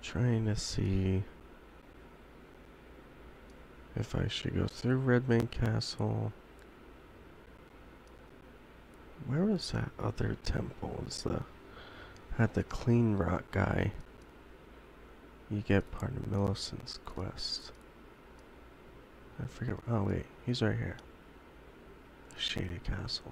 Trying to see if I should go through Redmane Castle. Where was that other temple? Had the clean rock guy. You get part of Millicent's quest. I forget. Oh wait, he's right here. The shaded castle.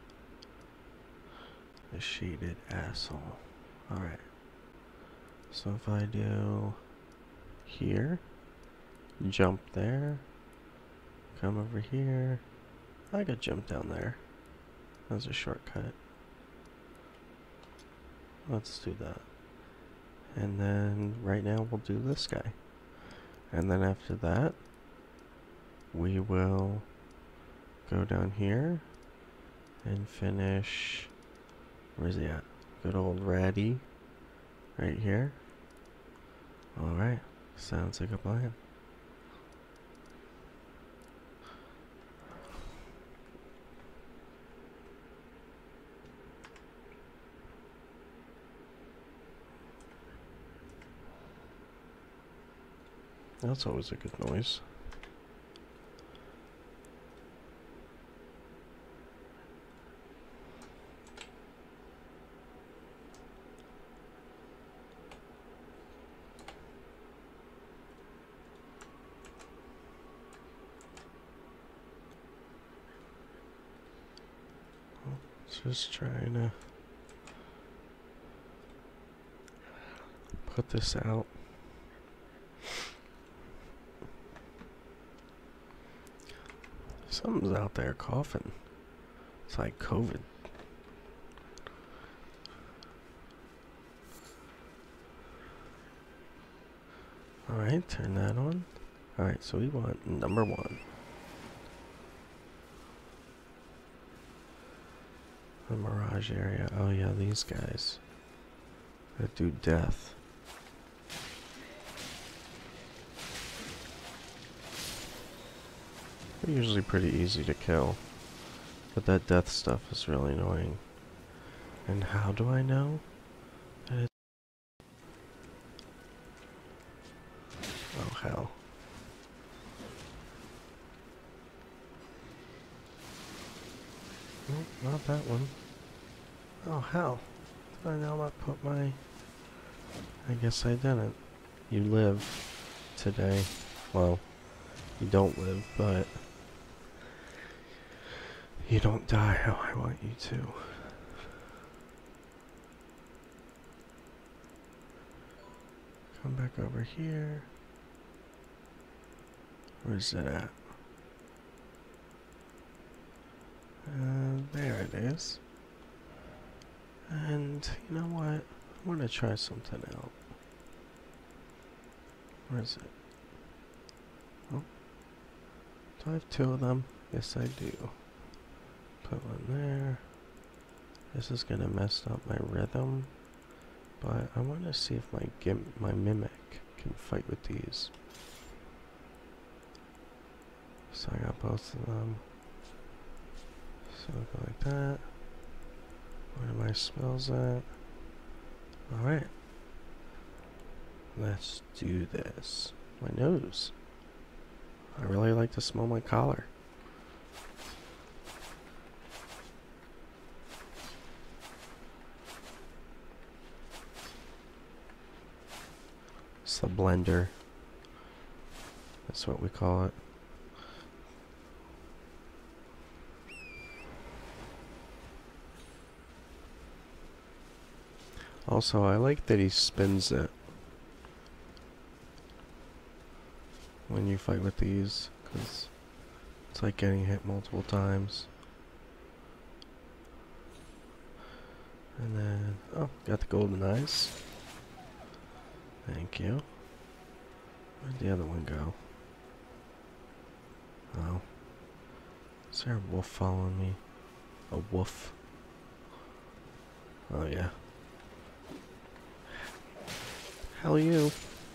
The shaded asshole. Alright. So if I do here, jump there, come over here, I could jump down there. That's a shortcut. Let's do that. And then right now we'll do this guy. And then after that, we will go down here and finish. Where's he at? Good old Raddy. Right here. Alright. Sounds like a plan. That's always a good noise. Just trying to put this out. Something's out there coughing. It's like COVID. Alright, turn that on. Alright, so we want number 1. The Mirage area. Oh yeah, these guys that do death. They're usually pretty easy to kill, but that death stuff is really annoying. And how do I know that it's... Oh hell. Nope, not that one. Oh hell. Did I now not put my... I guess I didn't. You live today. Well, you don't live, but you don't die how I want you to. Come back over here. Where's it at? There it is. And you know what? I'm gonna try something out. Where is it? Oh. Do I have 2 of them? Yes, I do. Put one there. This is gonna mess up my rhythm, but I want to see if my mimic can fight with these. So I got both of them. So go like that. Where are my spells at? Alright. Let's do this. My nose. I really like to smell my collar. It's the blender. That's what we call it. Also, I like that he spins it when you fight with these, because it's like getting hit multiple times. And then, oh, got the golden eyes. Thank you. Where'd the other one go? Oh. Is there a wolf following me? A wolf. Oh yeah. Hell you.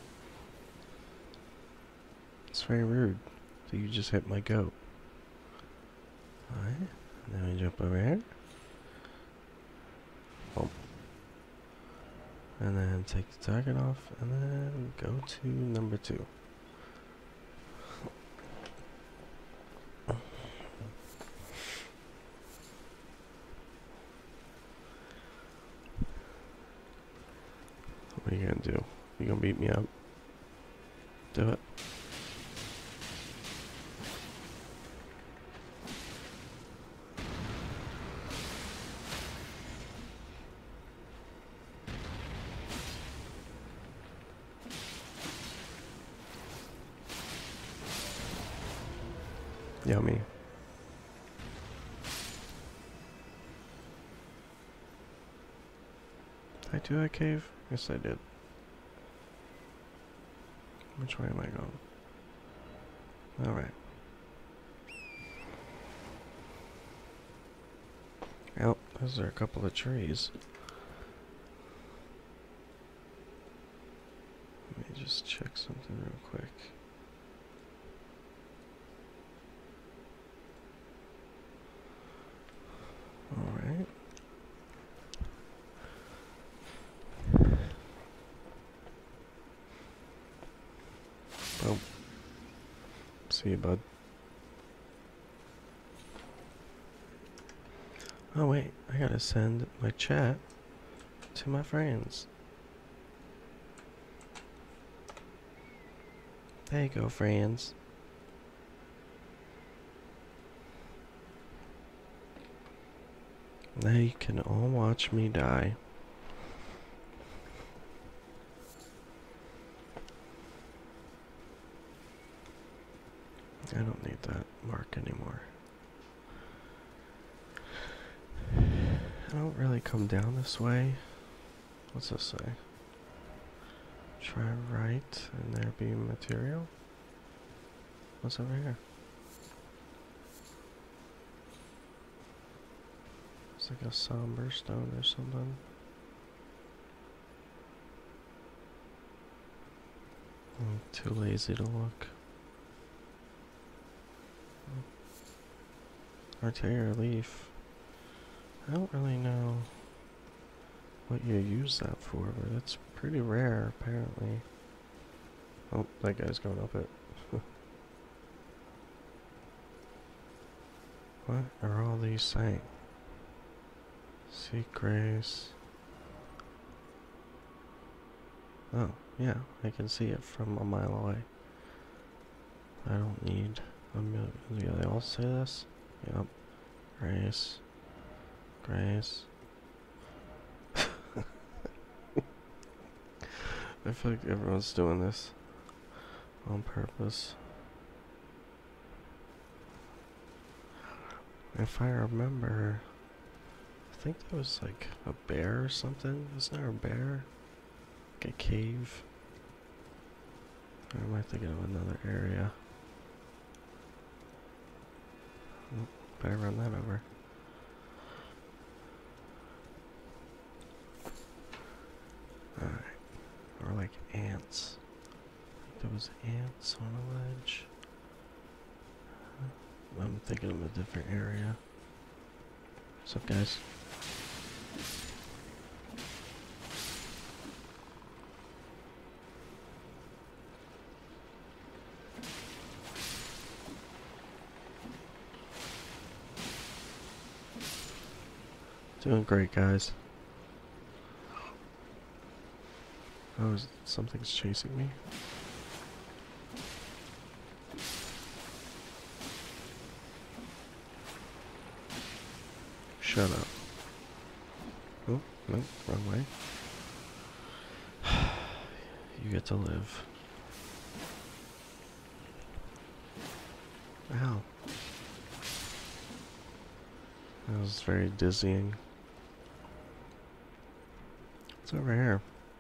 It's very rude that you just hit my goat. Alright. Then we jump over here. Oh. And then take the target off, and then go to number 2. What are you gonna do? You gonna beat me up? Do it. Yummy. Did I do that cave? Yes, I did. Which way am I going? Alright. Oh, those are a couple of trees. Let me just check something real quick. Alright. Oh. See you, bud. Oh wait, I gotta send my chat to my friends. There you go, friends. Now you can all watch me die. I don't need that mark anymore. I don't really come down this way. What's this say? Try right and there be material. What's over here? It's like a somber stone or something. I'm too lazy to look. Arterial leaf. I don't really know what you use that for, but it's pretty rare apparently. Oh, that guy's going up it. What are all these saying? Seek grace. Oh, yeah, I can see it from a mile away. I don't need a million. Yeah, they all say this? Yep. Grace. Grace. I feel like everyone's doing this on purpose. If I remember, I think there was like a bear or something. Isn't there a bear? Like a cave? Or am I thinking of another area? Oh, better run that over. Alright. Or like ants. I think there was ants on a ledge. I'm thinking of a different area. What's up, guys? Doing great, guys. Oh, something's chasing me. Shut up. Oh, no, wrong way. You get to live. Ow. That was very dizzying. What's over here?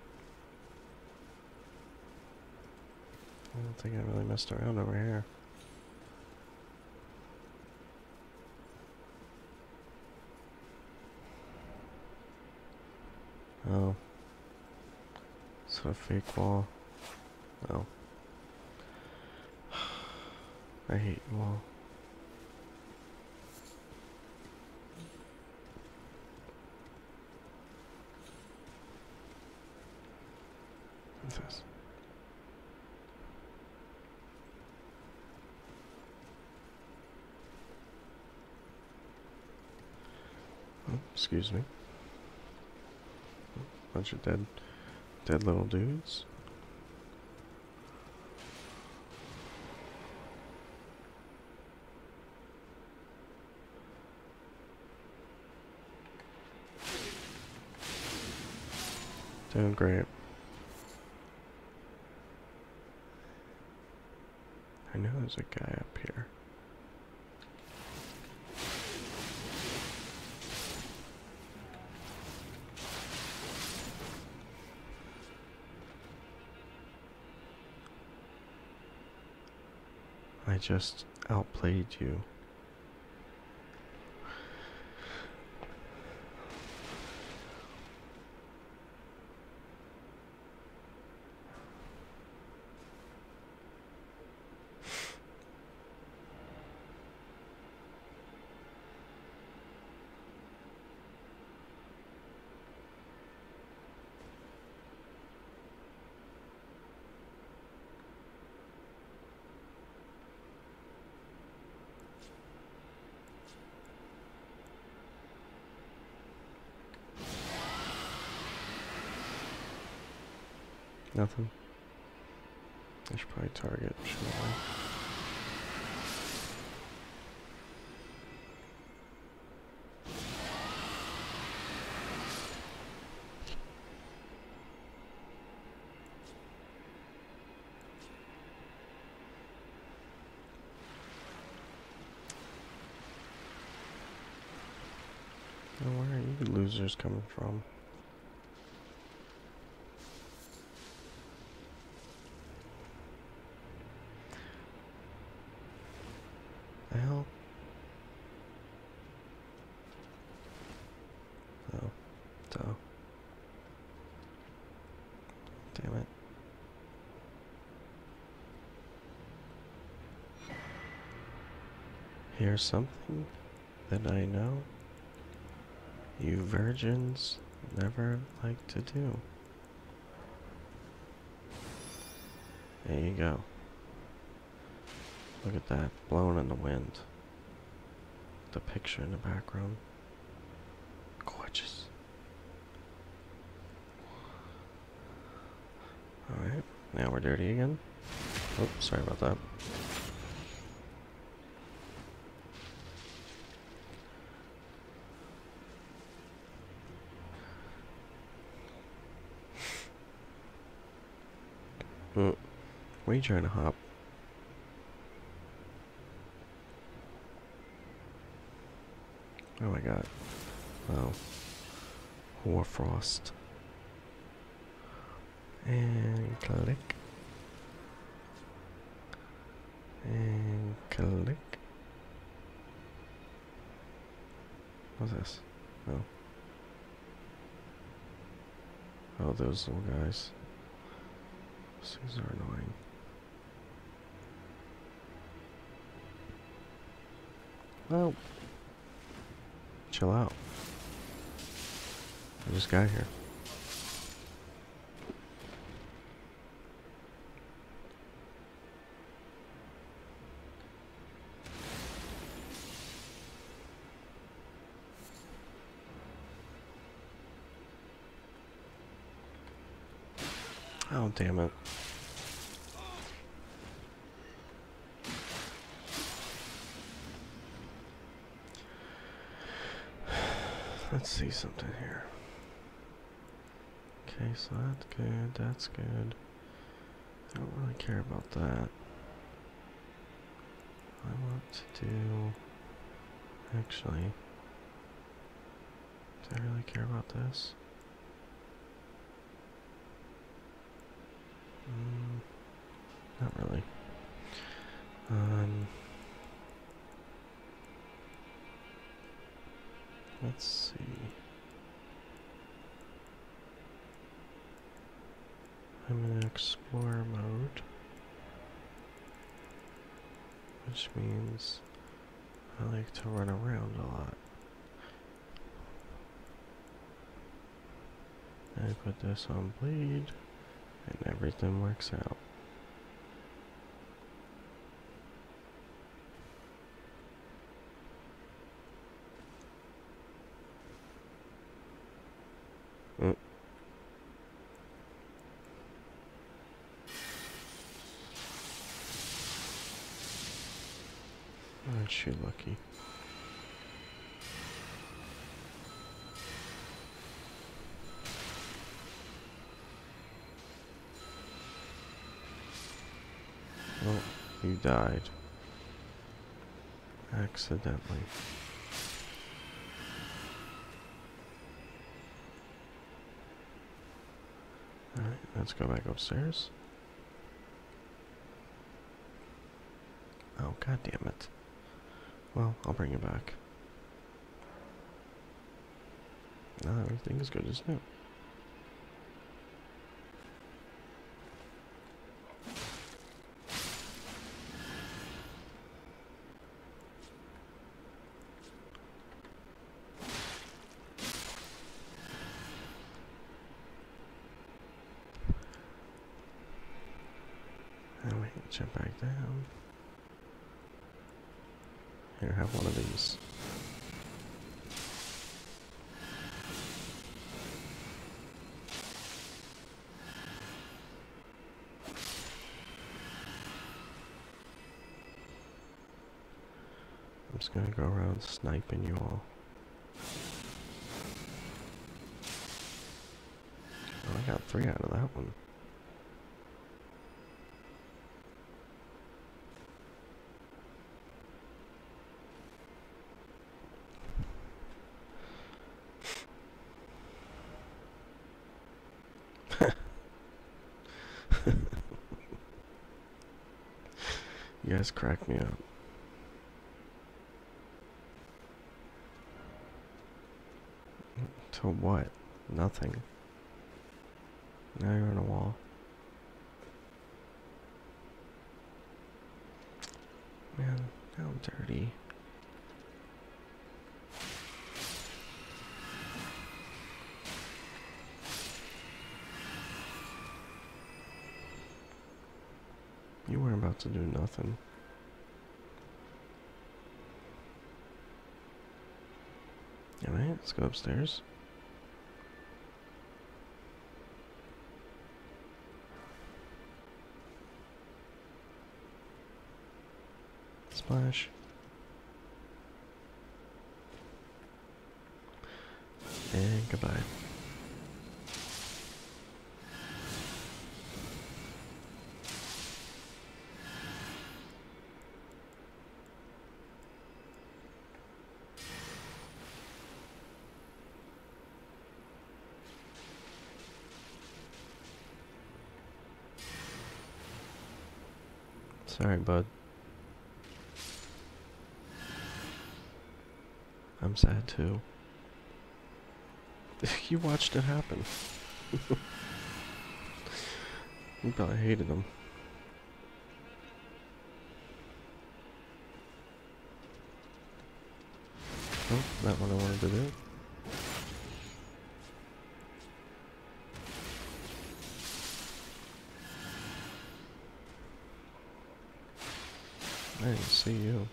I don't think I really messed around over here. Oh. Is that a fake wall? Oh. I hate you all. What's this? Oh, excuse me. Bunch of dead little dudes. Doing great. I know there's a guy up here. I just outplayed you. Nothing. I should probably target, shouldn't I? Oh, where are you losers coming from? The hell? Oh, duh. Damn it. Here's something that I know you virgins never like to do. There you go. Look at that, blowing in the wind. The picture in the background. Gorgeous. Alright, now we're dirty again. Oh, sorry about that. Where are you trying to hop? Oh my god. Oh. Hoarfrost. And click. And click. What's this? Oh. Oh, those little guys. These things are annoying. Well, chill out. I just got here. Oh, damn it. Let's see something here. Okay, so that's good, that's good. I don't really care about that. I want to do... Actually... Do I really care about this? Not really. Let's see. I'm in Explorer mode, which means I like to run around a lot. I put this on bleed, And everything works out. Aren't you lucky? Oh, you died. Accidentally. Alright, let's go back upstairs. Oh, god damn it. Well, I'll bring you back. Now everything is good as new. And we can jump back down. Here, have one of these. I'm just gonna go around sniping you all. Oh, I got 3 out of that one. You guys crack me up. To what? Nothing. Now you're on a wall. Man, now I'm dirty. You weren't about to do nothing. Alright, let's go upstairs. Splash. And goodbye. Sorry, bud. I'm sad too. You watched it happen. You probably hated him. Oh, not what I wanted to do. I didn't see you.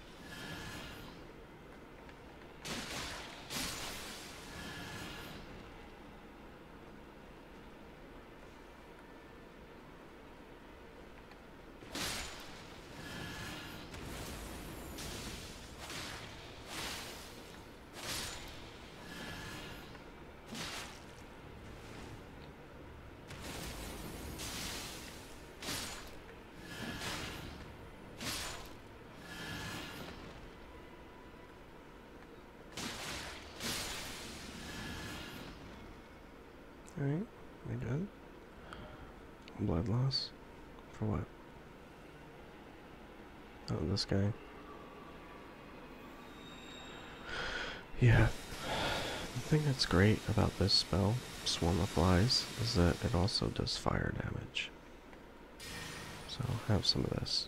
Alright, we good? Blood loss? For what? Oh, this guy. Yeah. The thing that's great about this spell, Swarm of Flies, is that it also does fire damage. So, have some of this.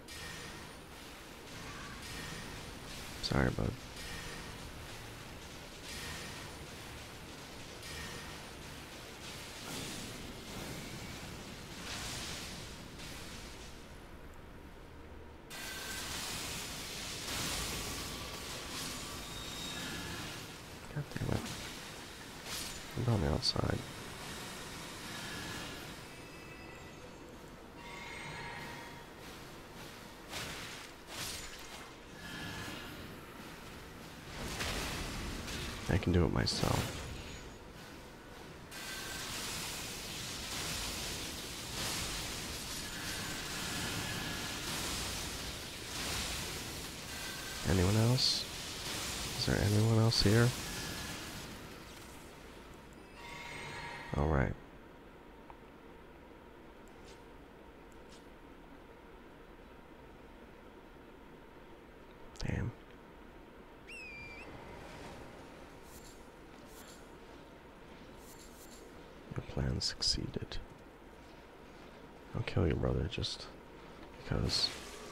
Sorry, bud. on the outside. I can do it myself. Anyone else? Is there anyone else here? All right. Damn. Your plan succeeded. I'll kill your brother just because.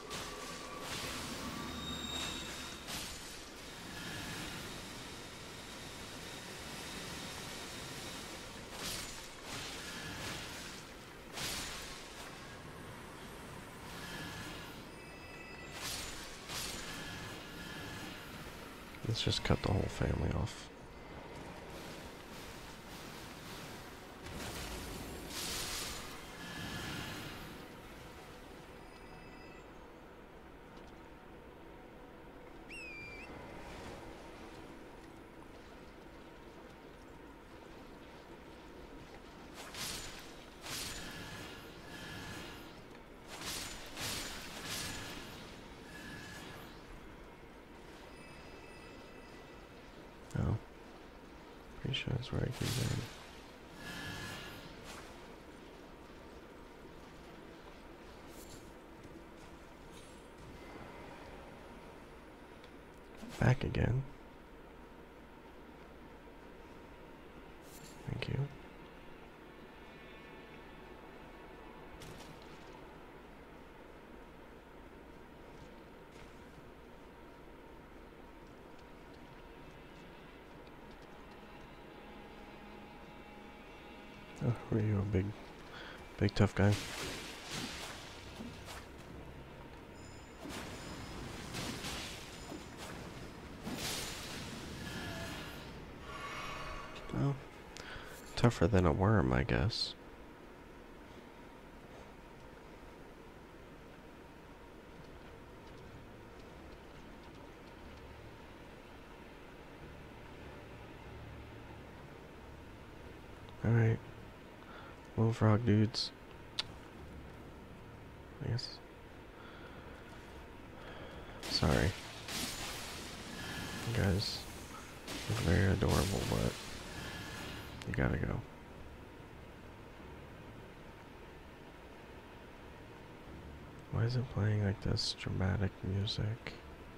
Let's just cut the whole family off. Oh. Pretty sure that's where I came in. Back again. Thank you. Oh, were you a big tough guy? Well, tougher than a worm, I guess. Alright. Little frog dudes. I guess. Sorry. You guys look very adorable, but you gotta go. Why is it playing like this dramatic music?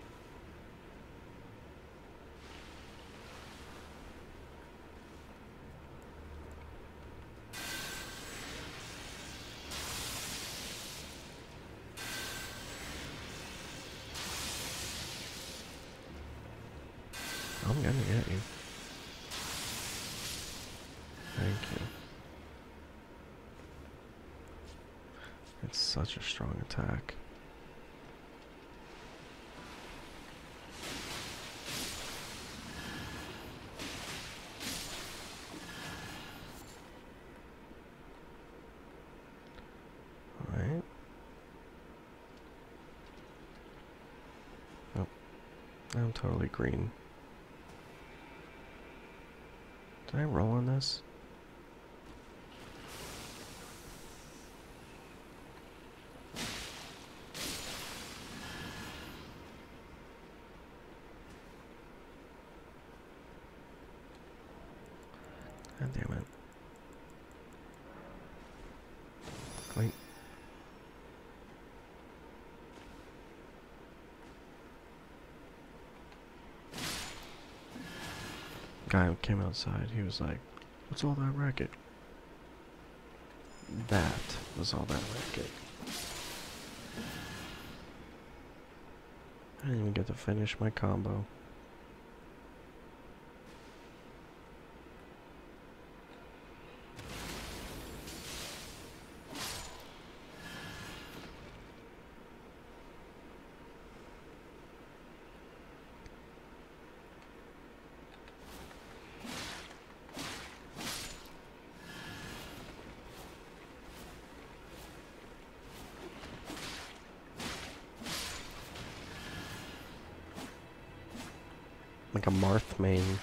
I'm gonna get you. Thank you. It's such a strong attack. Alright. Oh, I'm totally green. Did I roll on this? God damn it. Wait. Guy who came outside, he was like, "What's all that racket?" That was all that racket. I didn't even get to finish my combo. Like a Marthmane.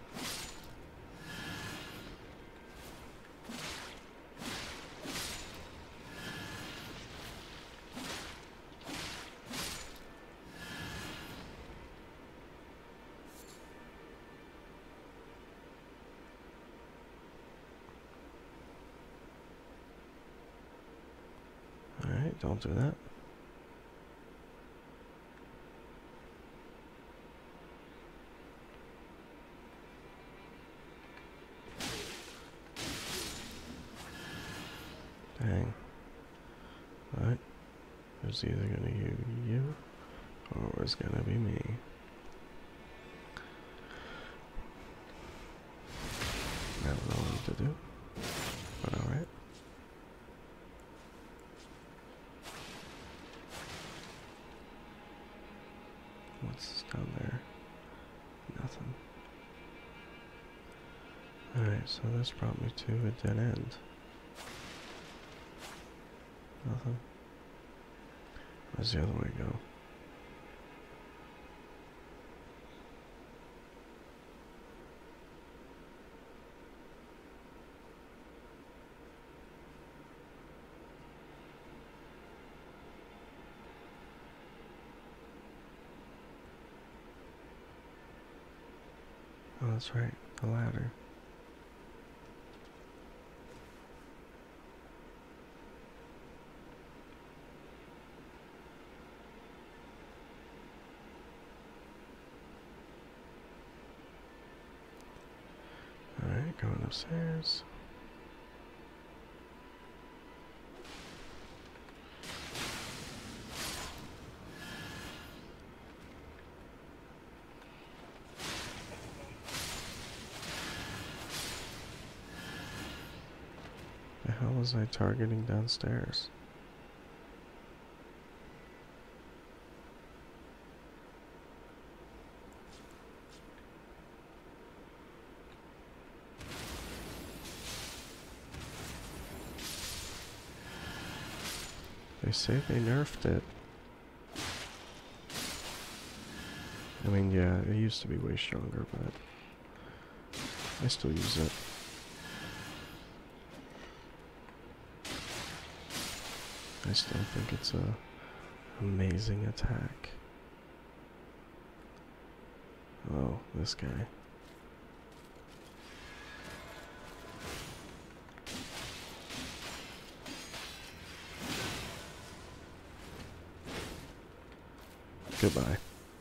Alright, don't do that. Dang. But it was either gonna be you or it was gonna be me. I don't know what to do, but alright. What's down there? Nothing. Alright, so this brought me to a dead end. Nothing. Where's the other way go? Oh, that's right, the ladder. Alright, going upstairs. The hell was I targeting downstairs? They say they nerfed it. I mean, yeah, it used to be way stronger, but I still use it. I still think it's a amazing attack. Oh, this guy. Goodbye.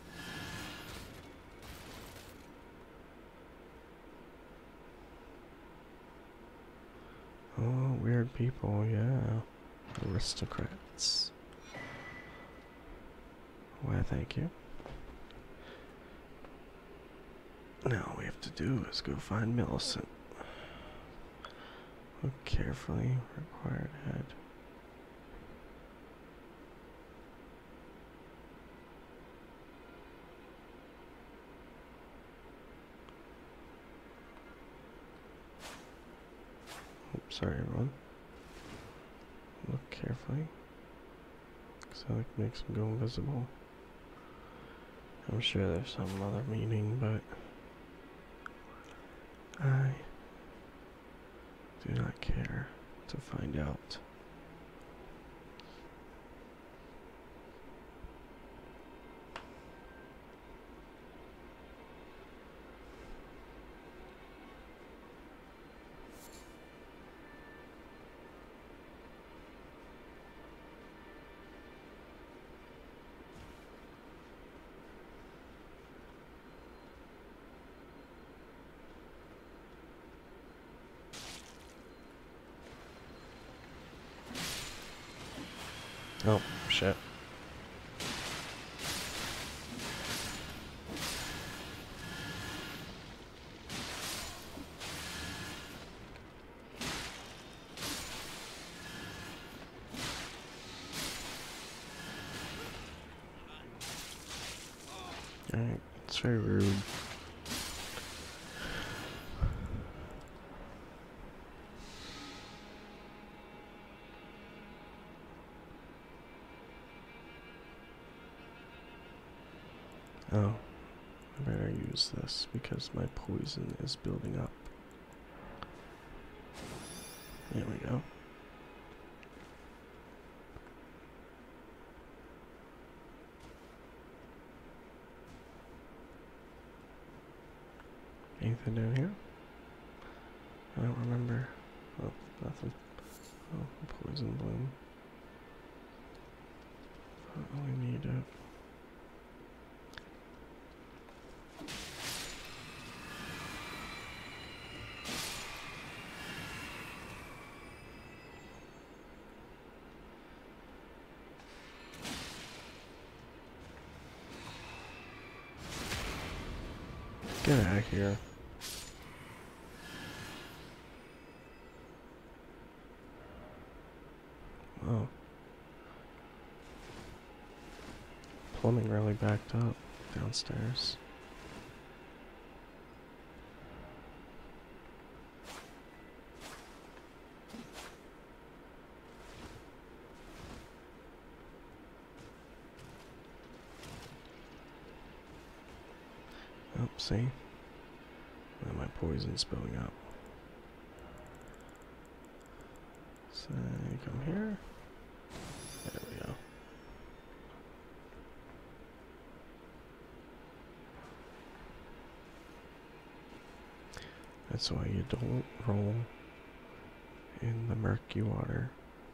Oh, weird people, yeah. Aristocrats. Why, thank you. Now all we have to do is go find Millicent. Look carefully, required head. Oops, sorry everyone. Look carefully. Because that makes them go invisible. I'm sure there's some other meaning, but I do not care to find out. Oh, shit. Alright, it's very rude. Oh, I better use this because my poison is building up. There we go. Anything down here? I don't remember. Oh, nothing. Oh, poison bloom. I don't really need it. Get out of here. Oh. Plumbing really backed up downstairs. Oh, see? Now my poison's building up. So, you come here. There we go. That's why you don't roll in the murky water.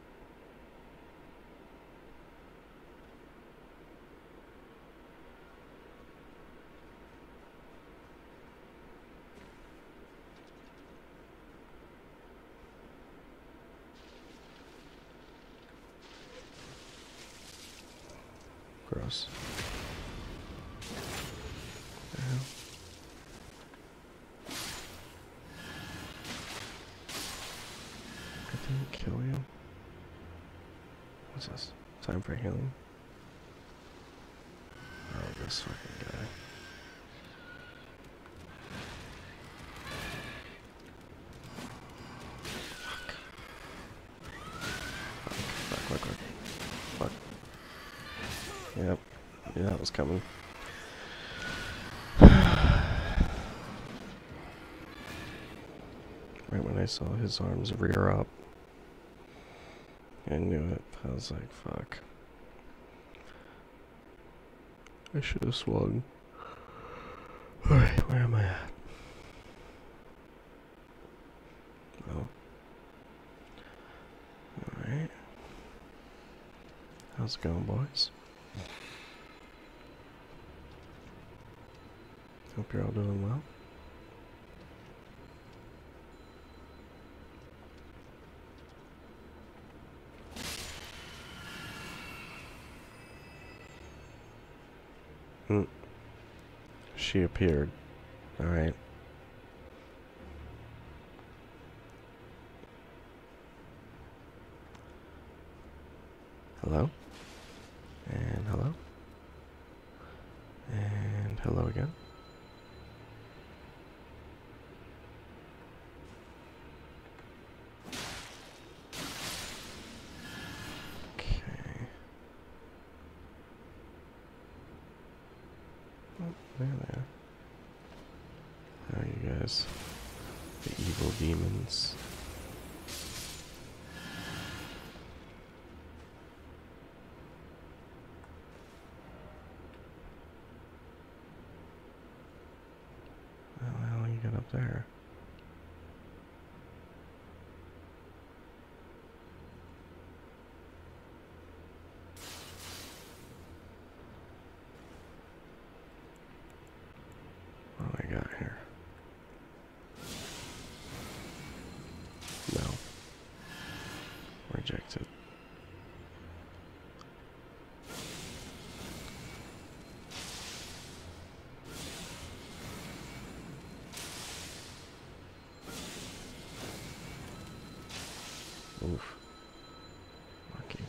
Gross. I didn't kill you. What's this? Time for healing? Oh, this fucking guy. Fuck. Yep. Yeah, that was coming. Right when I saw his arms rear up, I knew it. I was like, fuck. I should have swung. Alright, where am I at? Oh. Alright. How's it going, boys? Hope you're all doing well. She appeared. Alright. Hello? And hello? And hello again? There they are. How are you guys? The evil demons. How the hell you get up there? What do I got here? No. Rejected. Oof. Lucky.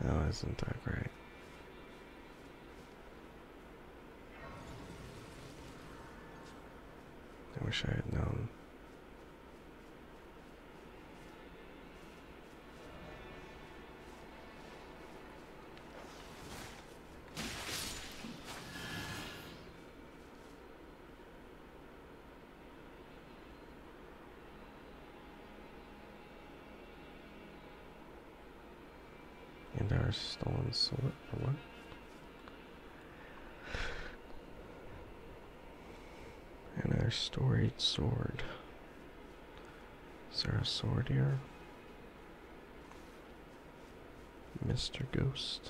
Oh, isn't that great? I wish I had known. And our stolen sword, or what? And our storied sword. Is there a sword here? Mr. Ghost.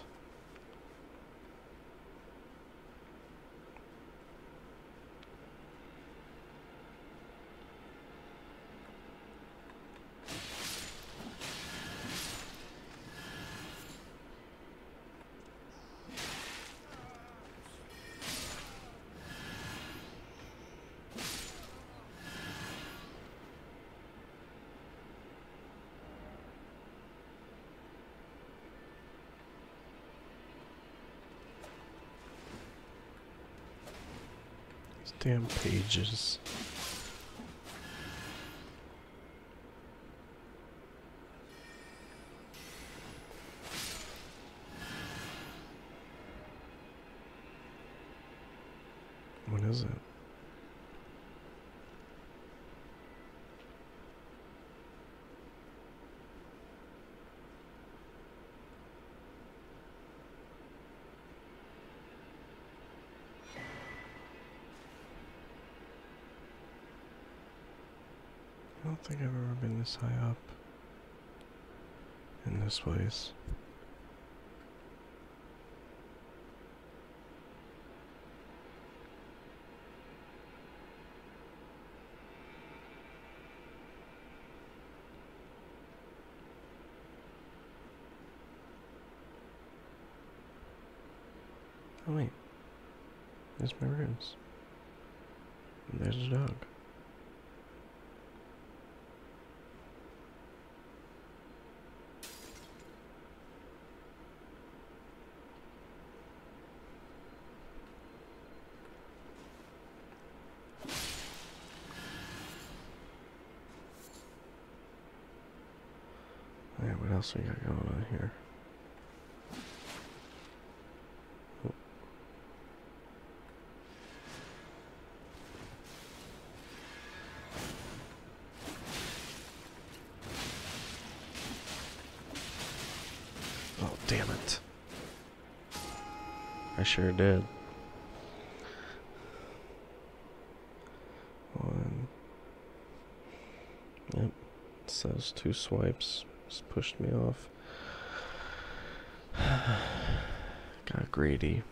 Damn pages. What is it? I don't think I've ever been this high up in this place. Oh wait, there's my rooms. And there's a dog. Alright, what else we got going on here? Oh, damn it. I sure did. One. Yep. It says 2 swipes. Just pushed me off. Got greedy.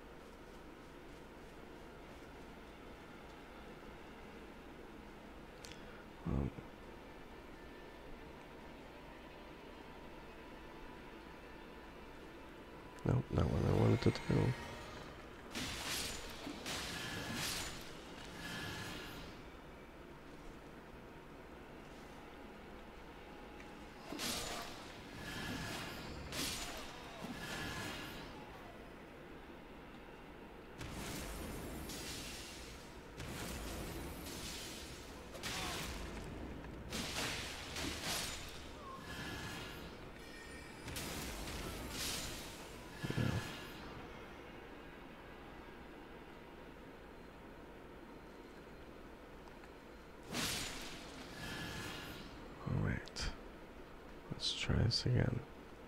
Nope, not what I wanted to do. Let's try this again.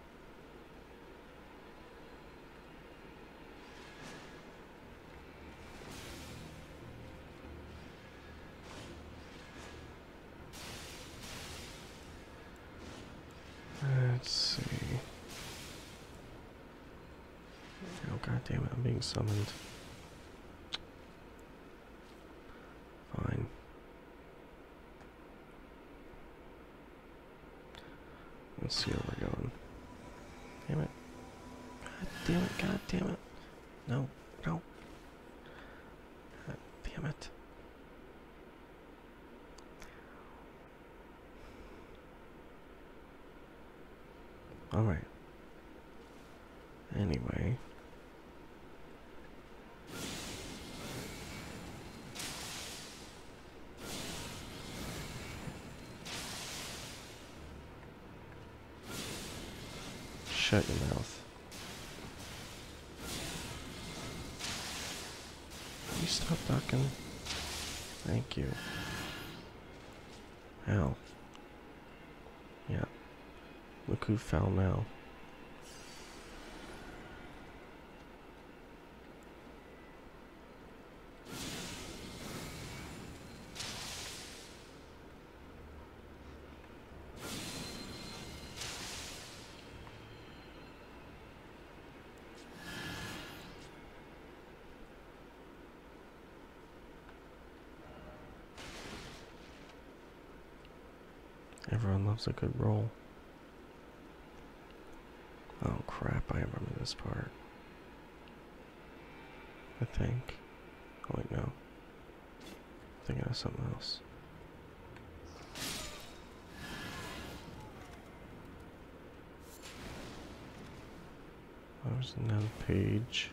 Let's see. Oh, god damn it, I'm being summoned. Fine. Let's see where we're going. Damn it. God damn it, god damn it. No, no. God damn it. Alright. Anyway. Shut your mouth. Can you stop ducking? Thank you. Ow. Yeah. Look who fell now. Everyone loves a good roll. Oh crap, I remember this part. I think. Oh wait, no. I'm thinking of something else. There's another page.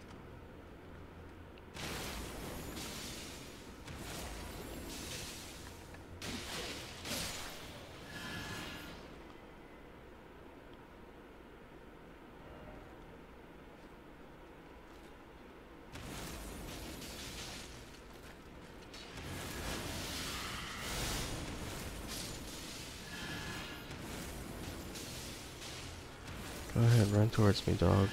Go ahead, run towards me, dog.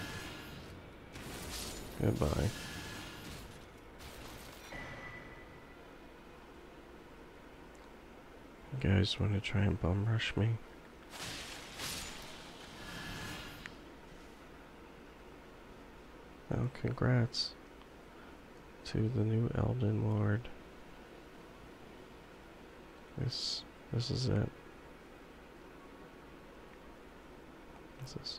Goodbye. You guys want to try and bum rush me? Oh, congrats to the new Elden Lord. This is it. What's this?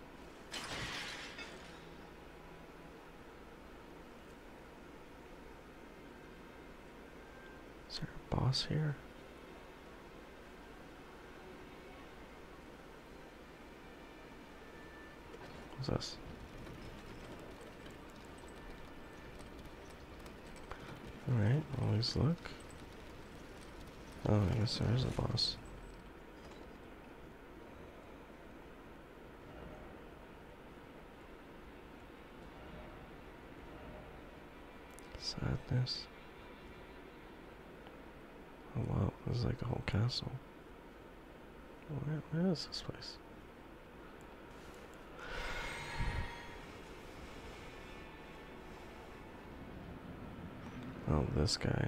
Is there a boss here? What's this? Alright, always look. Oh, I guess there is a boss. Sadness. Oh wow, this is like a whole castle. Where is this place? Oh, this guy.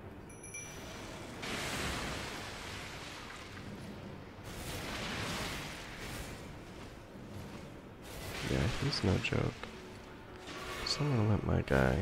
Yeah, he's no joke. Someone let my guy.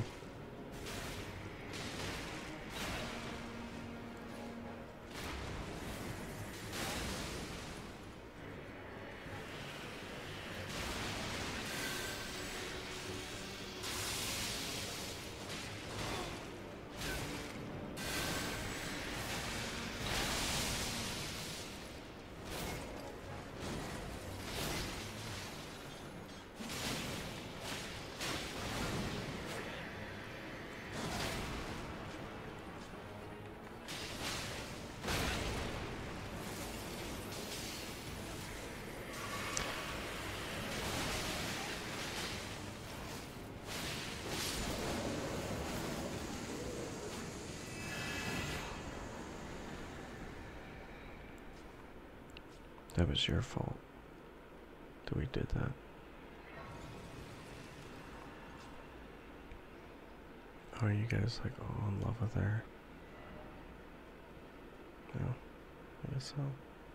That was your fault that we did that. Are you guys like all in love with her? No, I guess so.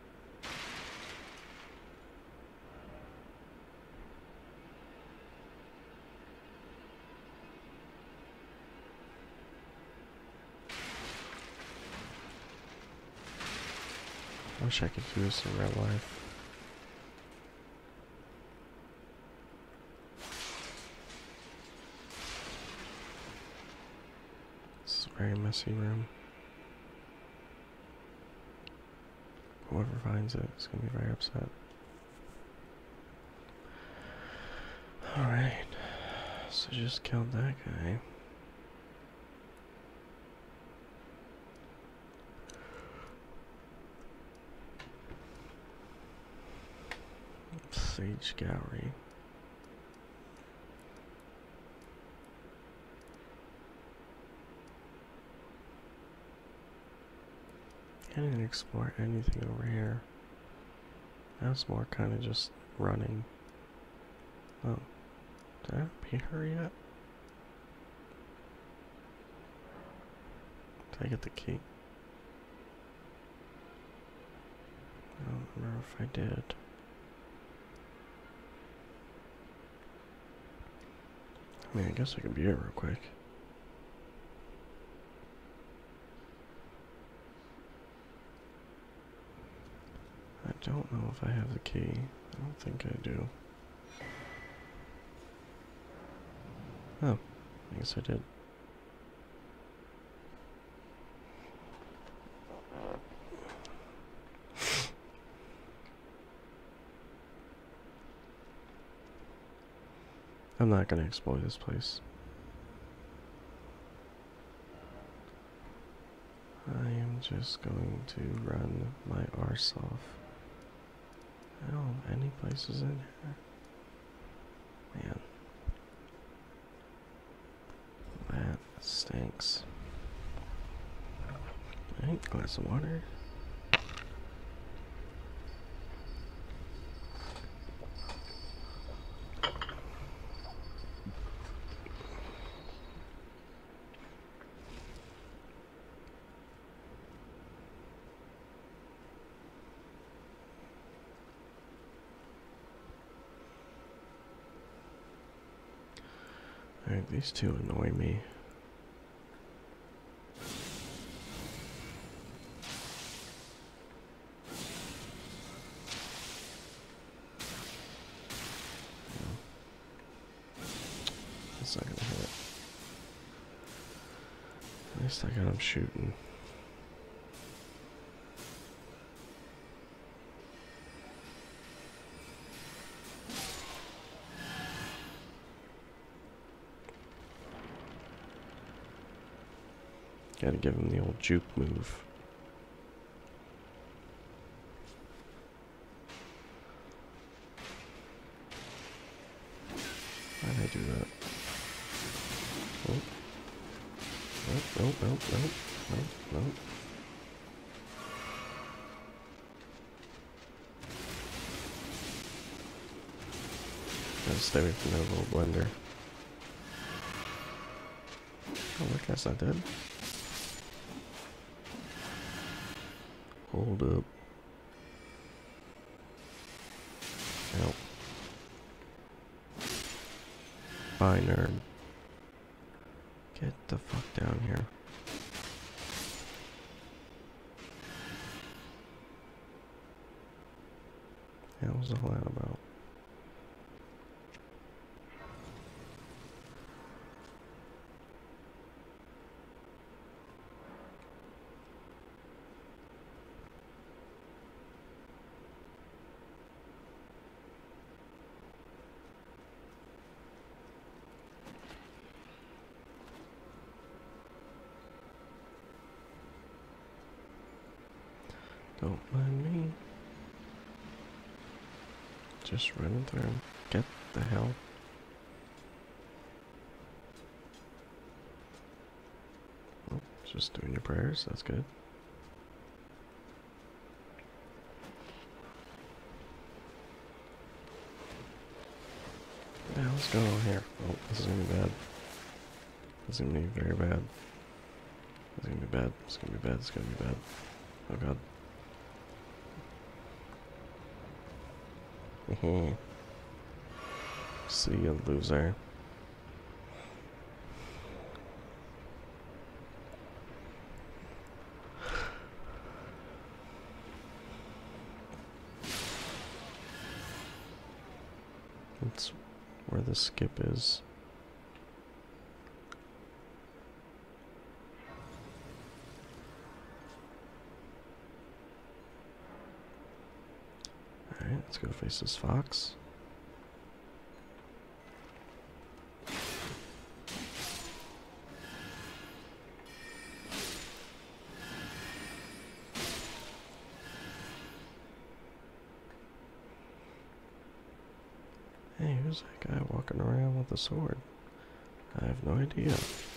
I wish I could do this in real life. This is a very messy room. Whoever finds it is going to be very upset. Alright, so just killed that guy. Sage Gallery. I didn't explore anything over here. That's more kind of just running. Oh, did I be here yet? Did I get the key? I don't remember if I did. I mean, I guess I can be here real quick. I don't know if I have the key. I don't think I do. Oh, I guess I did. I'm not gonna explore this place. I am just going to run my arse off. I don't have any places in here. Man. That stinks. Alright, glass of water. Alright, these two annoy me. That's not gonna hit. At least I got him shooting. Gotta give him the old juke move. Why'd I do that? Oh. No. Gotta stay away from that little blender. Oh, that guy's not dead. Hold up. Help. Bye, nerd. Get the fuck down here. What was all that about? Don't mind me. Just running through him. Get the hell. Oh, just doing your prayers, that's good. What the hell's going on here? Oh, this is gonna be bad. This is gonna be very bad. This is gonna be bad. It's gonna be bad. It's gonna be bad. Oh god. See you, loser. That's where the skip is. Alright, let's go face this fox. Hey, who's that guy walking around with a sword? I have no idea.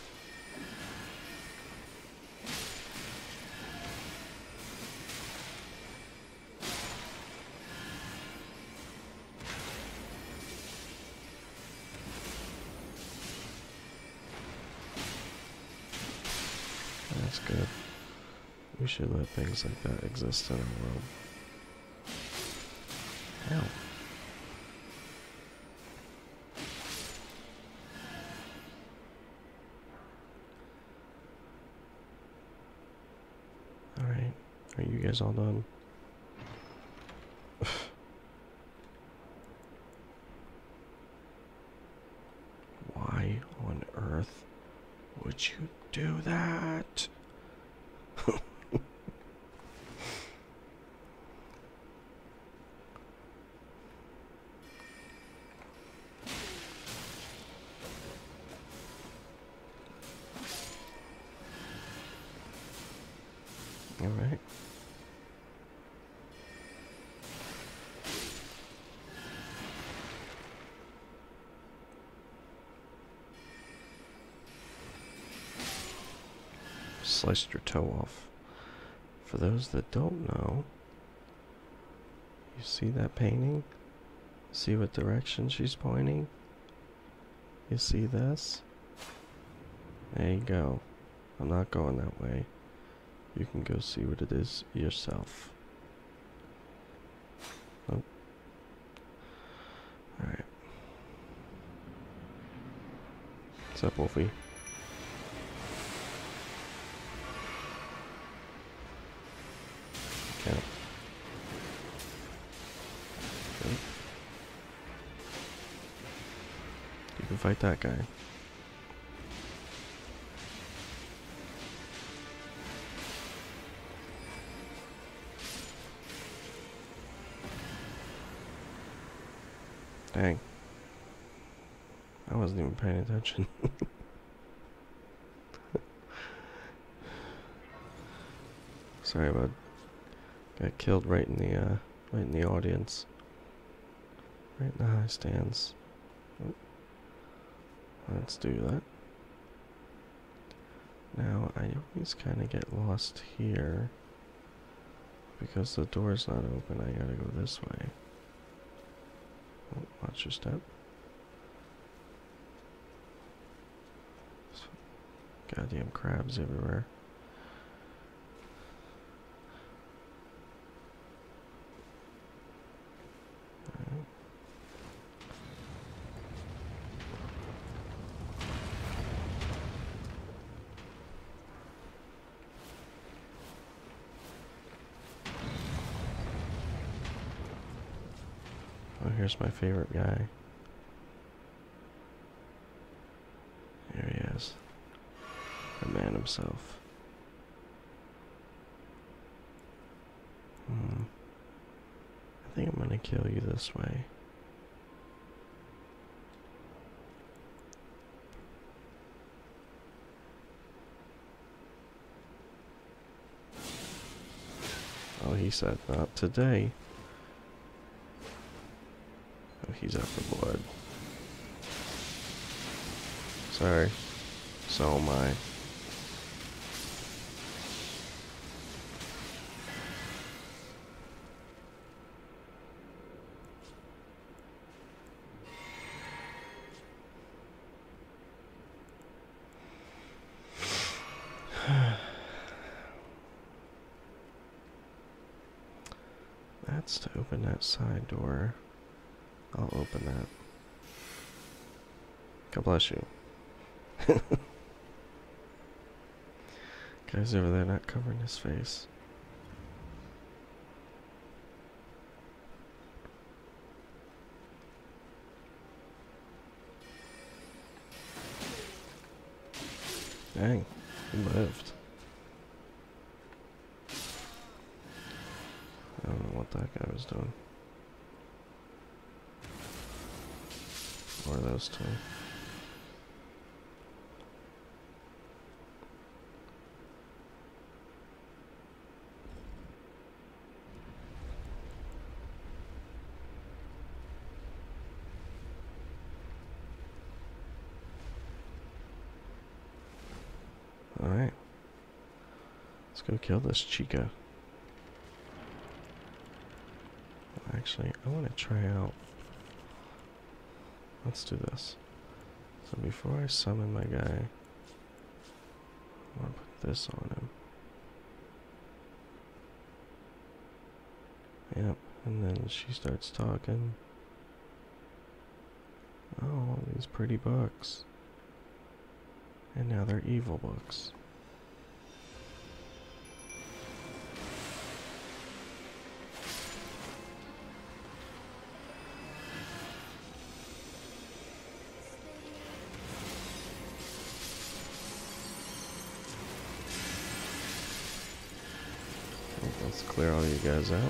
That's good. We should let things like that exist in our world. Ow. Alright, are you guys all done? Why on earth would you do that? Alright. Sliced your toe off. For those that don't know, you see that painting? See what direction she's pointing? You see this? There you go. I'm not going that way. You can go see what it is yourself. Oh. Alright. What's up, Wolfie? Okay. Good. You can fight that guy. Dang. I wasn't even paying attention. Sorry about got killed right in the audience. Right in the high stands. Oh. Let's do that. Now I always kinda get lost here. Because the door's not open, I gotta go this way. Oh, watch your step. Goddamn crabs everywhere. Alright. Oh, here's my favorite guy. Here he is. The man himself. I think I'm gonna kill you this way. Oh, he said not today. Oh, he's after blood. Sorry. So am I. That's to open that side door. I'll open that. God bless you. Guy's over there not covering his face. Dang, he lived. I don't know what that guy was doing. Or those two. Let's go kill this chica. Actually, I want to try out. Let's do this. So before I summon my guy, I want to put this on him. Yep, and then she starts talking. Oh, these pretty books. And now they're evil books. Let's clear all you guys out.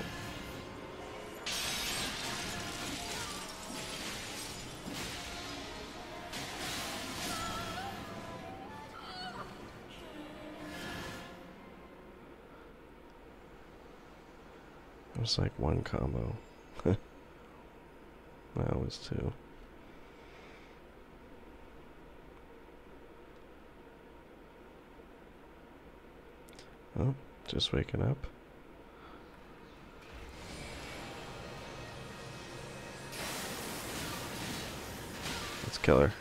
It was like one combo. That was two. Oh, just waking up. Let's kill her.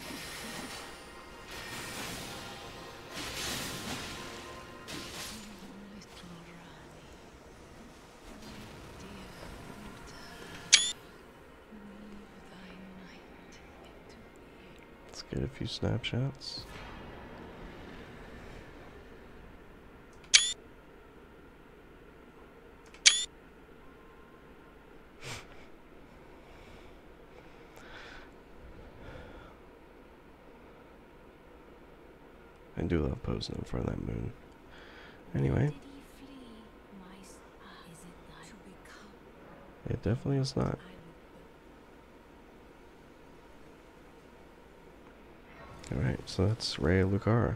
Let's get a few snapshots. I do love posing in front of that moon. Anyway. It definitely is not. Alright, so that's Ray Lucara.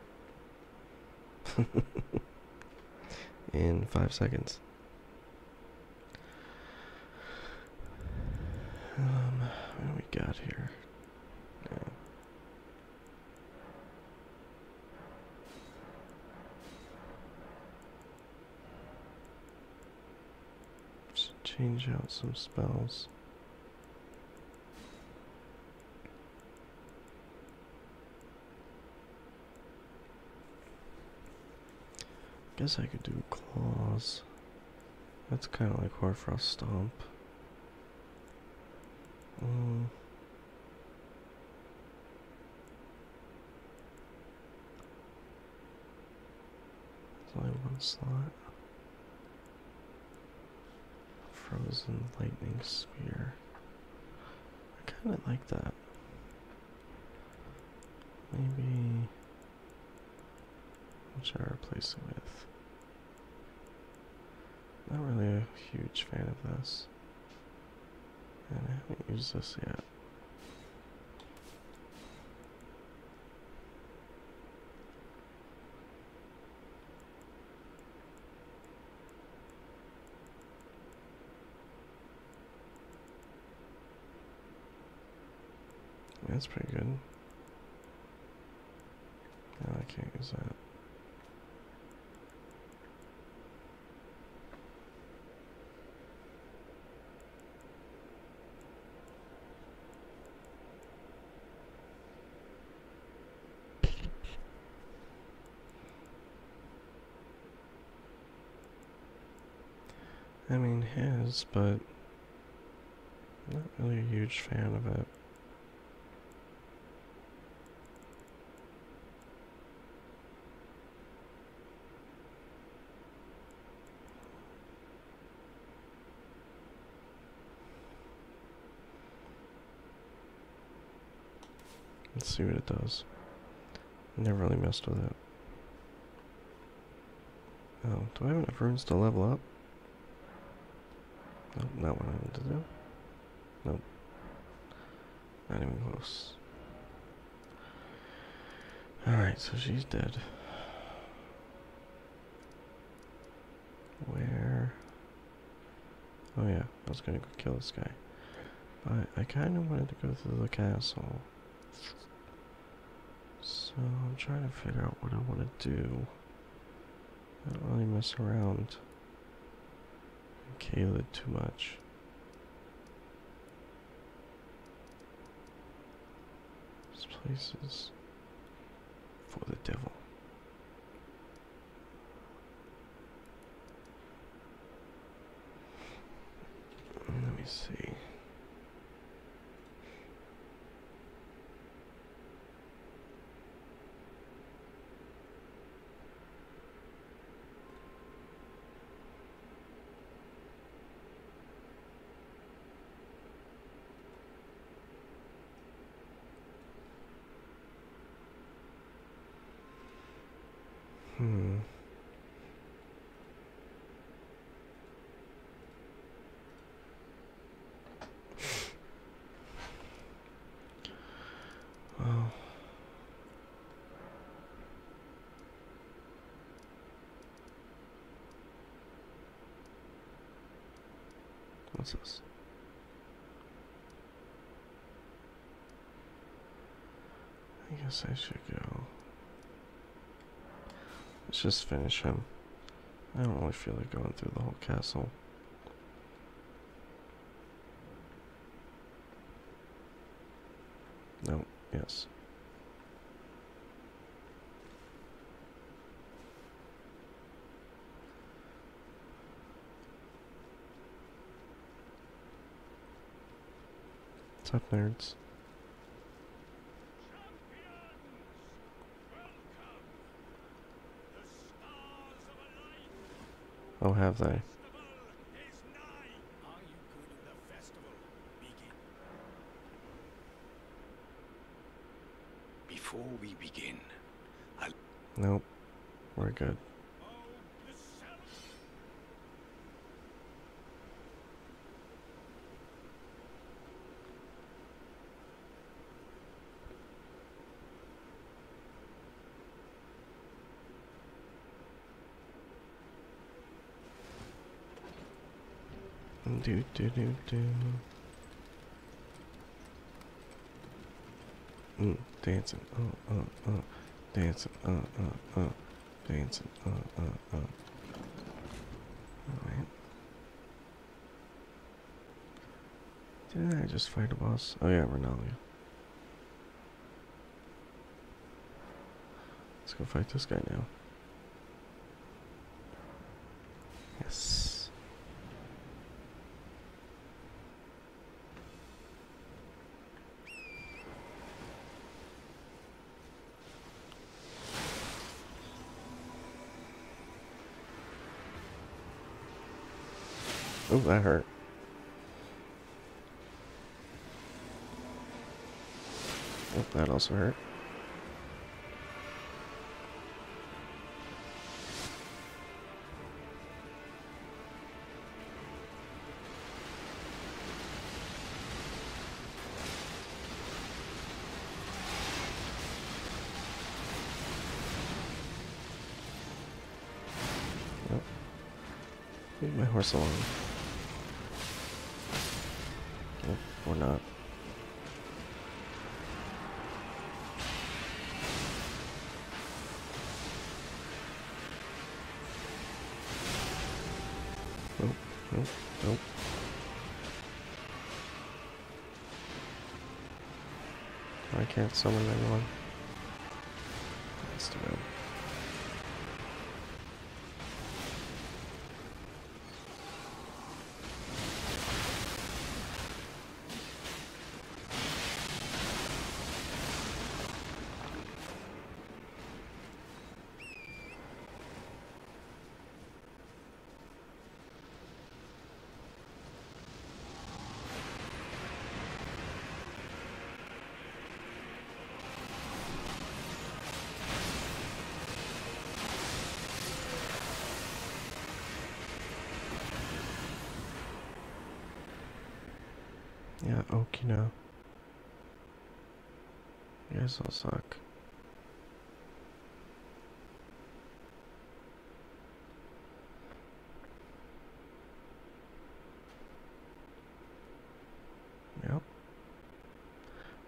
In 5 seconds. What do we got here? Yeah. Just change out some spells. Guess I could do claws. That's kind of like Hoarfrost Stomp. There's only one slot. Frozen Lightning Spear. I kind of like that. Maybe. What should I replace it with? Not really a huge fan of this. And I haven't used this yet. That's pretty good. No, I can't use that. I mean, his, but not really a huge fan of it. Let's see what it does. Never really messed with it. Oh, do I have enough runes to level up? Nope, not what I wanted to do. Nope. Not even close. Alright, so she's dead. Where? Oh yeah, I was gonna go kill this guy. But I kinda wanted to go through the castle. So I'm trying to figure out what I want to do. I don't really mess around and kill it too much. This place is for the devil. Let me see. Well, what's this? I guess I should go. Let's just finish him. I don't really feel like going through the whole castle. No, yes. What's up, nerds? Oh, have they? Before we begin, Nope. We're good. Do do do do. Dancing, dancing, dancing, Alright. Didn't I just fight a boss? Oh yeah, Ronaldo. Let's go fight this guy now. Yes. Oh, that hurt. Oh, that also hurt. Oh. Leave my horse alone. Or not. Nope, nope, nope. I can't summon anyone. That's too bad. Yeah, Okina. You guys all suck. Yep.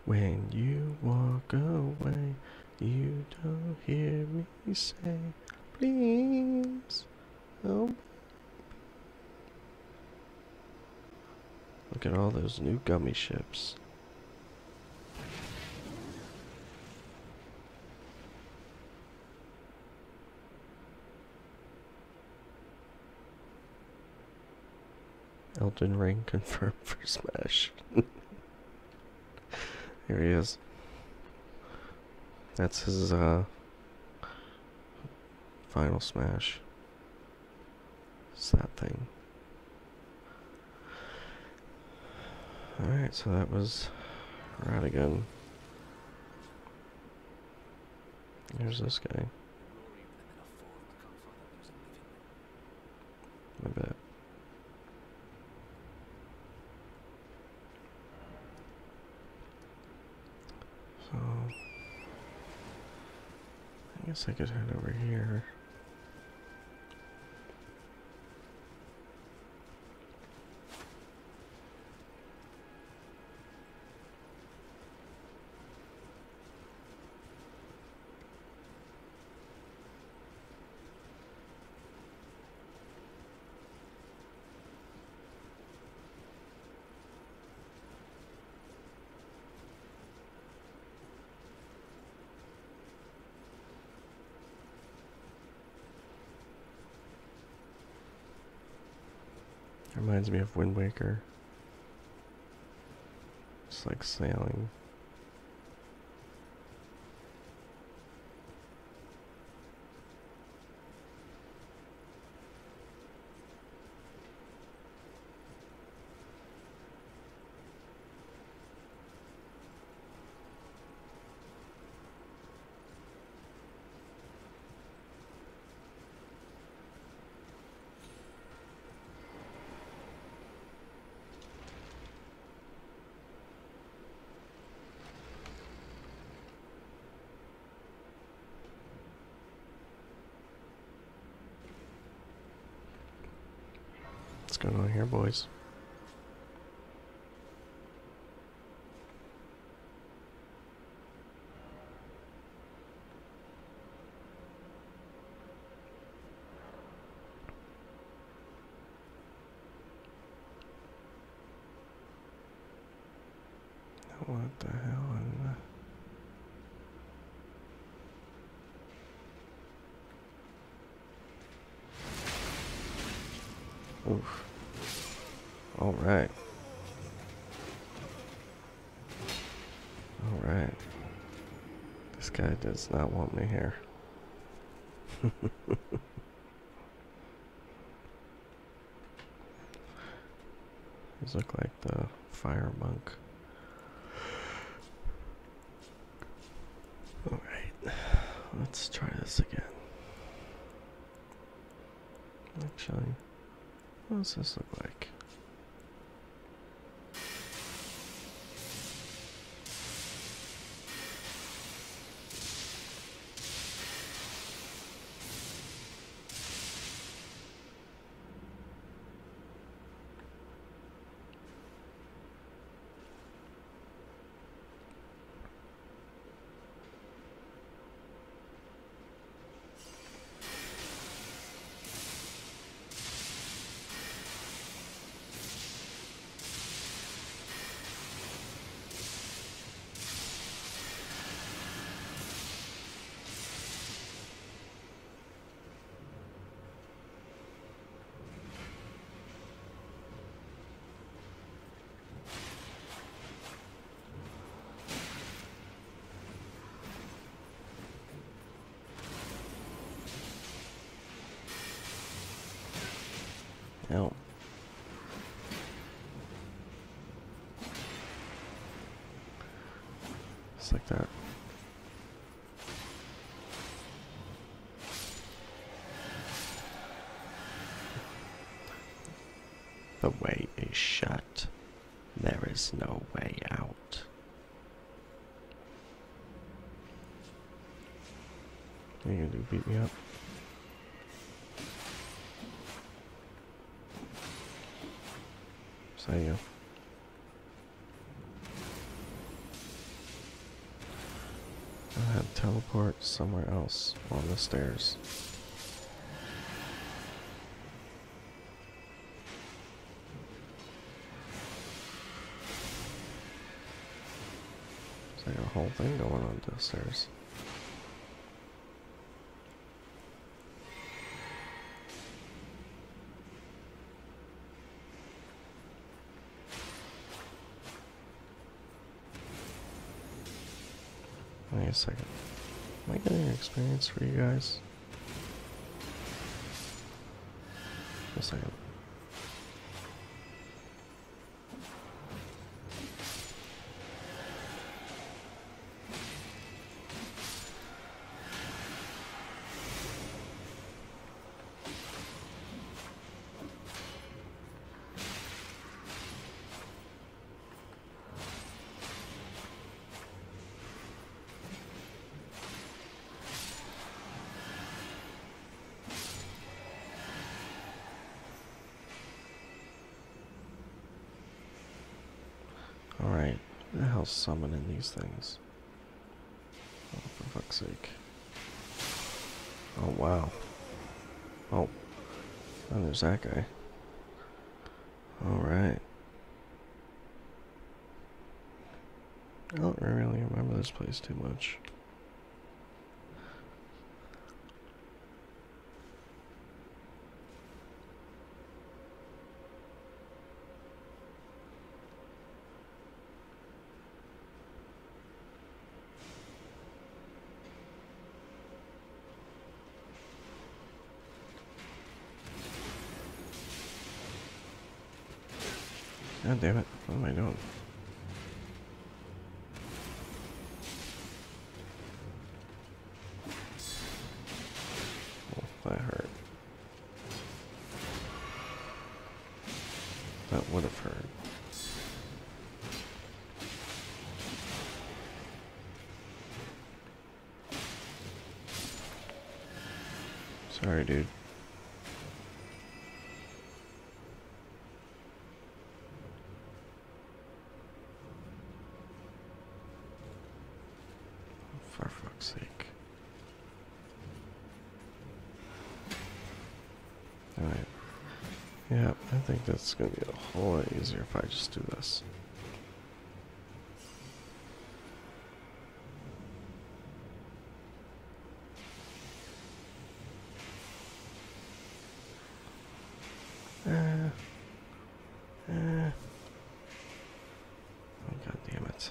When you walk away, you don't hear me say, Please. Oh. Look at all those new gummy ships. Elden Ring confirmed for Smash. Here he is. That's his final Smash. It's that thing. Alright, so that was Radigan. Here's this guy. I bet. So I guess I could head over here. Reminds me of Wind Waker. It's like sailing. What's going on here, boys? What the hell in the... Oof. Alright. Alright. This guy does not want me here. These look like the fire monk. Alright. Let's try this again. Actually, what does this look like? No. Just like that. The way is shut. There is no way out. What are you gonna do, beat me up? So you. I had to teleport somewhere else on the stairs. whole thing going on downstairs. Wait a second. Am I getting an experience for you guys? A second. Alright, who the hell's summoning these things? Oh, for fuck's sake. Oh, wow. Oh, and there's that guy. Alright. I don't really remember this place too much. God damn it, what am I doing? Oh, that hurt. That would have hurt. Sorry, dude. For fuck's sake. Alright. Yeah, I think that's gonna be a whole lot easier if I just do this. Oh, god damn it.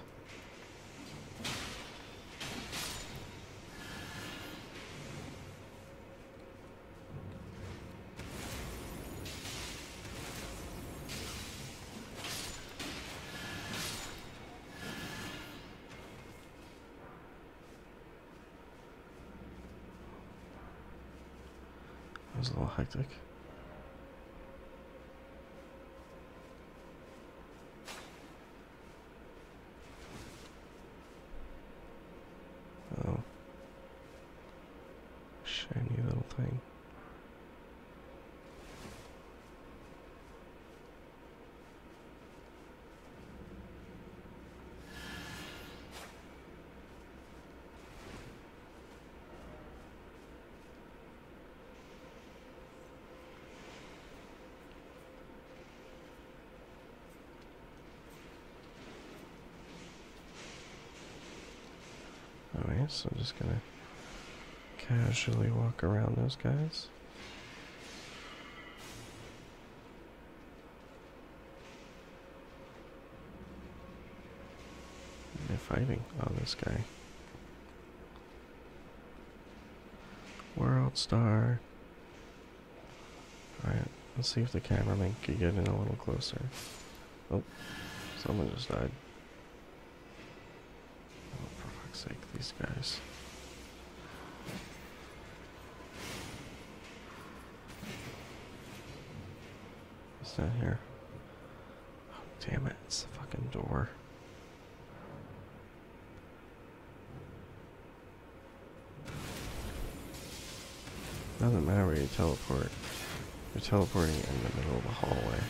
That was a little hectic. Oh. Shiny little thing. Alright, so I'm just gonna casually walk around those guys. They're fighting. Oh, this guy. World Star. Alright, let's see if the cameraman can get in a little closer. Oh, someone just died. Oh, for fuck's sake, these guys. It's not here. Oh, damn it, it's the fucking door. Doesn't matter where you teleport. You're teleporting in the middle of the hallway.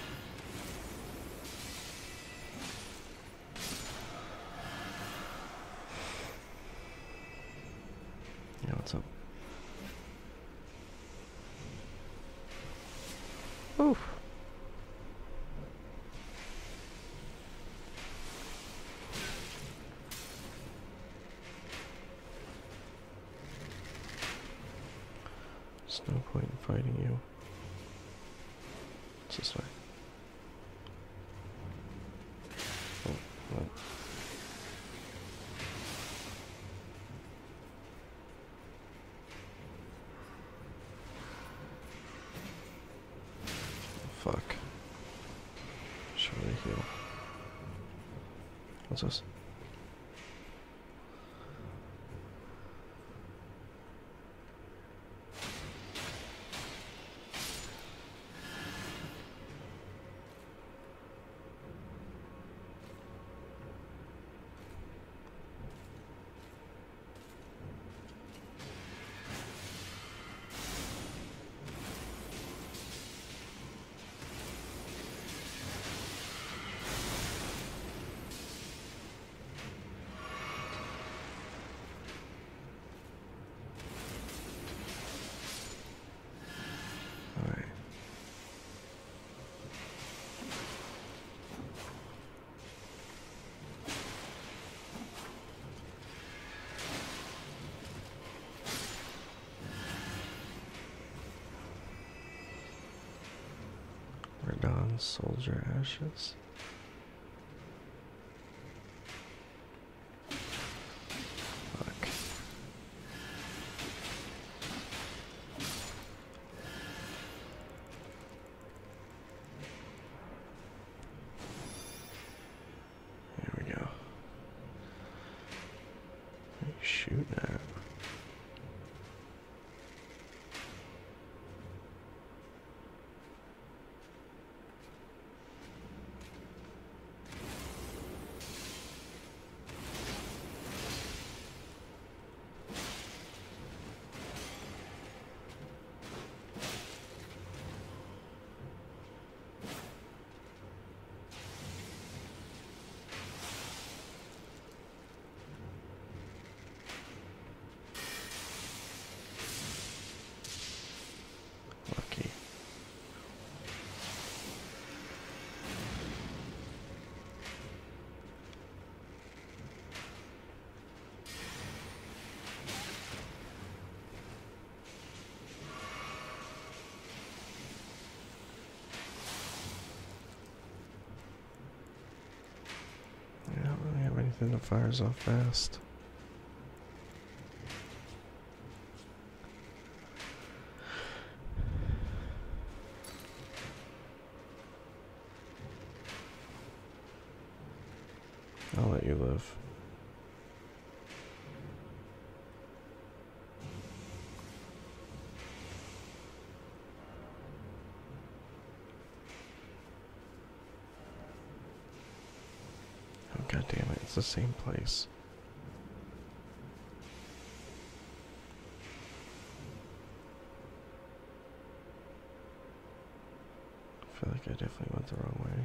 Yeah, what's up? Oof. There's no point in fighting you. It's this way. Oh, what? Fuck. Should I heal? What's this? Radigan soldier ashes. Fuck. There we go. What are you shooting at? Lucky. I don't really have anything that fires off fast. I'll let you live. Oh, god damn it, it's the same place. I feel like I definitely went the wrong way.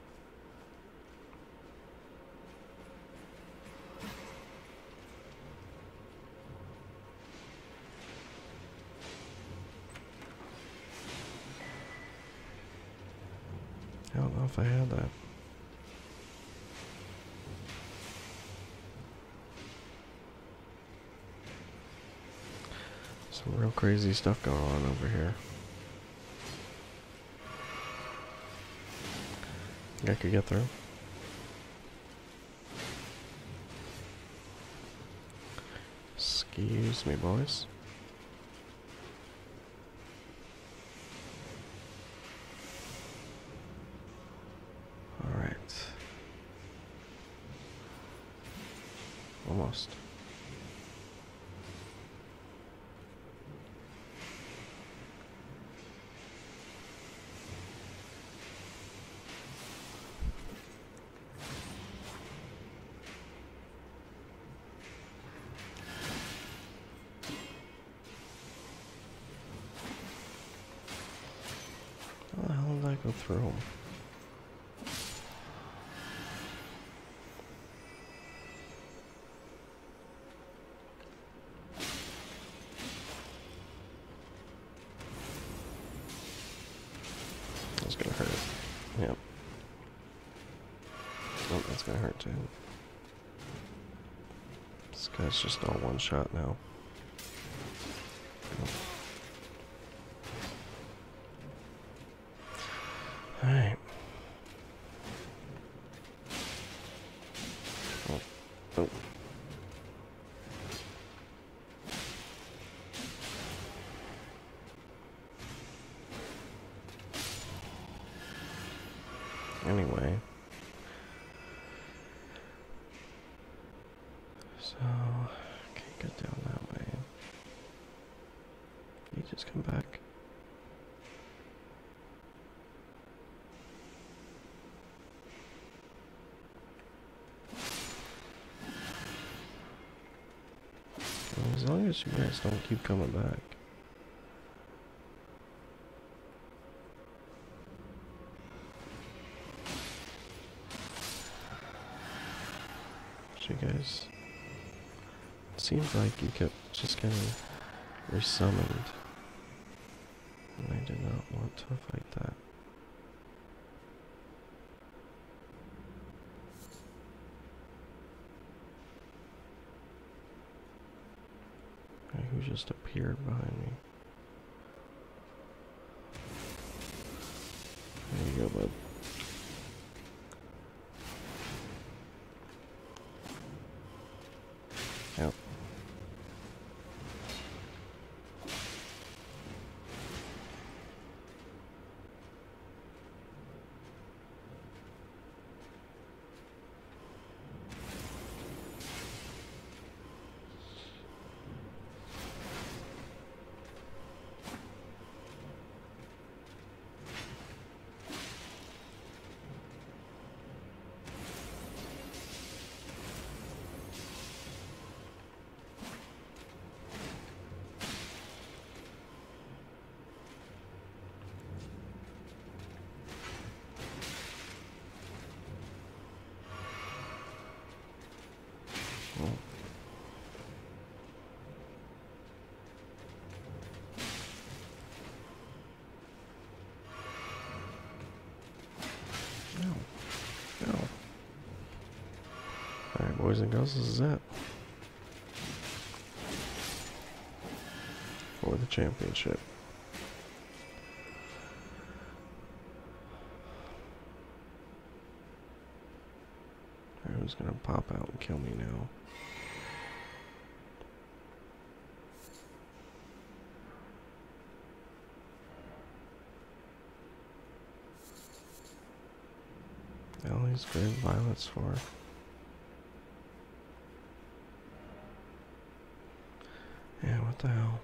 I don't know if I had that. Some real crazy stuff going on over here. Think I could get through. Excuse me, boys. Almost. How the hell did I go through them? That's gonna hurt. Yep. Oh, that's gonna hurt too. This guy's just all one shot now. Oh. anyway. So, can't get down that way. Can you just come back? Well, as long as you guys don't keep coming back. You guys, it seems like you kept just getting resummoned, and I did not want to fight that. Okay, who just appeared behind me? There you go, bud. Yep. Alright, boys and girls, this is it. For the championship. Alright, who's gonna pop out and kill me now? Ellie's green violets for. Yeah, what the hell?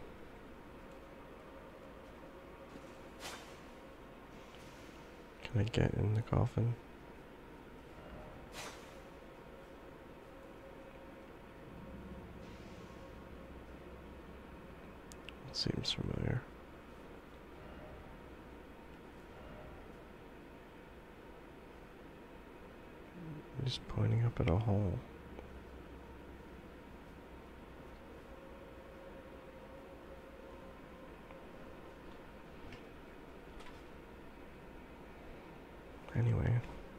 Can I get in the coffin? It seems familiar. He's pointing up at a hole. Anyway.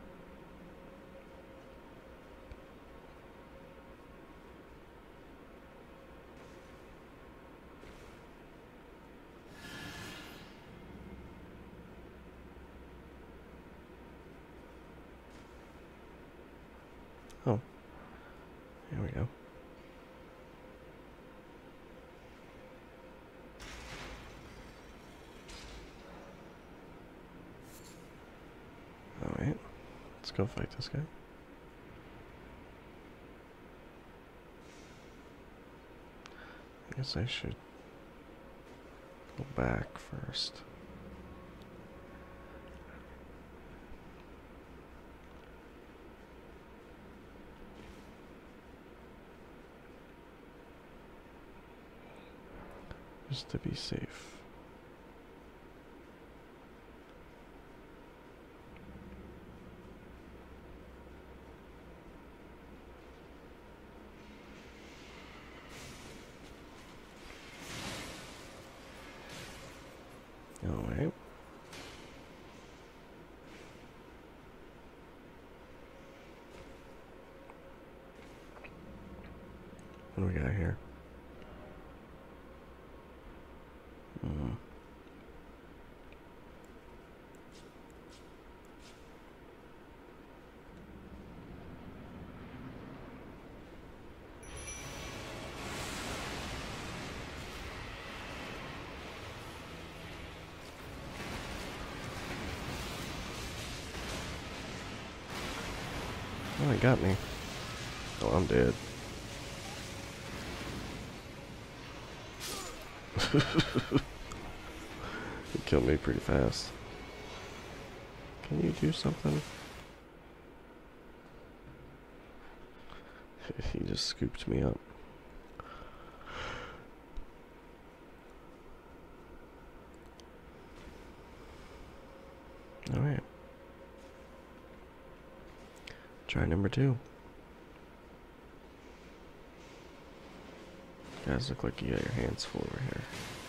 Oh. Here we go. Alright. Let's go fight this guy. I guess I should go back first. Just to be safe. Alright. What do we got here? Oh, it got me. Oh, I'm dead. It killed me pretty fast. Can you do something? He just scooped me up. Alright. Try number 2. You guys look like you got your hands full over here.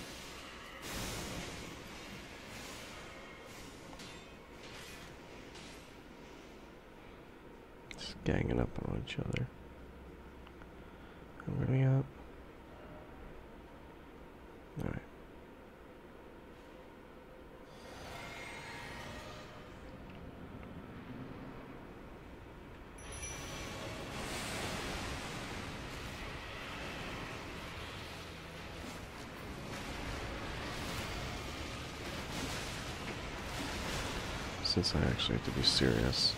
Just ganging up on each other. Where are we at? Alright. Since I actually have to be serious.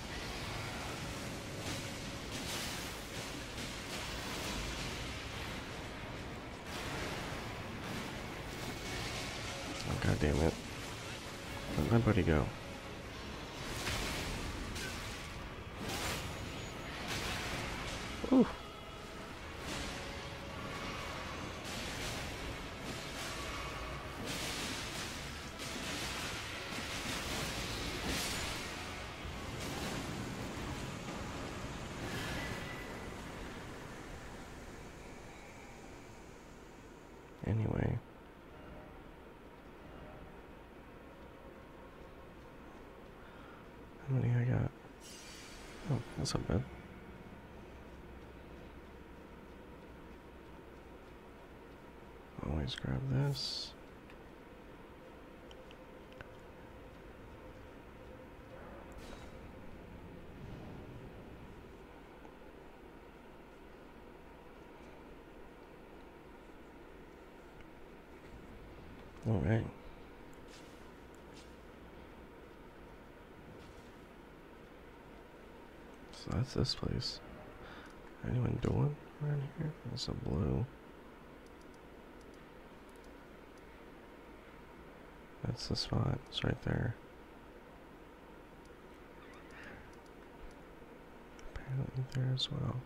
Oh, God damn it. Let my buddy go. Ooh. Anyway. How many I got? Oh, that's not bad. Always grab this. All right. So that's this place. Anyone doing around here? There's a blue. That's the spot. It's right there. Apparently there as well.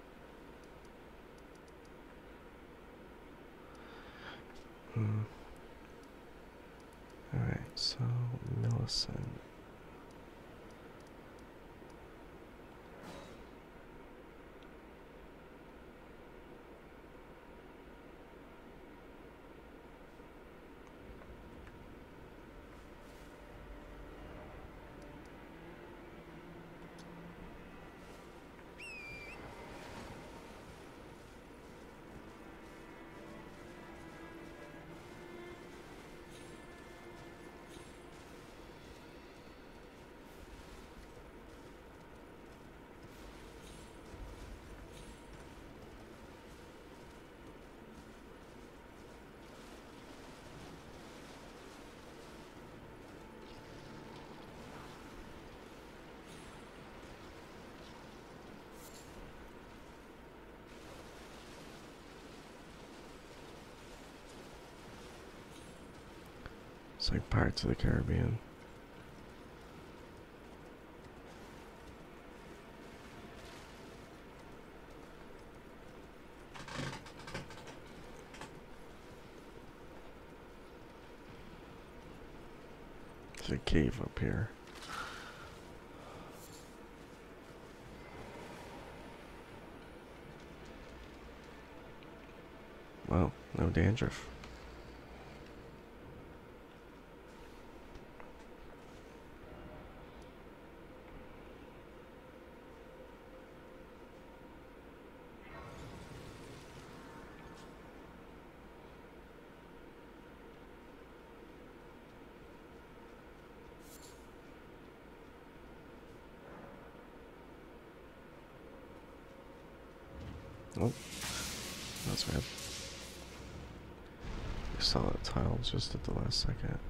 Alright, so Millicent. It's like Pirates of the Caribbean. There's a cave up here. Wow, no dandruff. Oh, that's bad. I saw that tile just at the last second.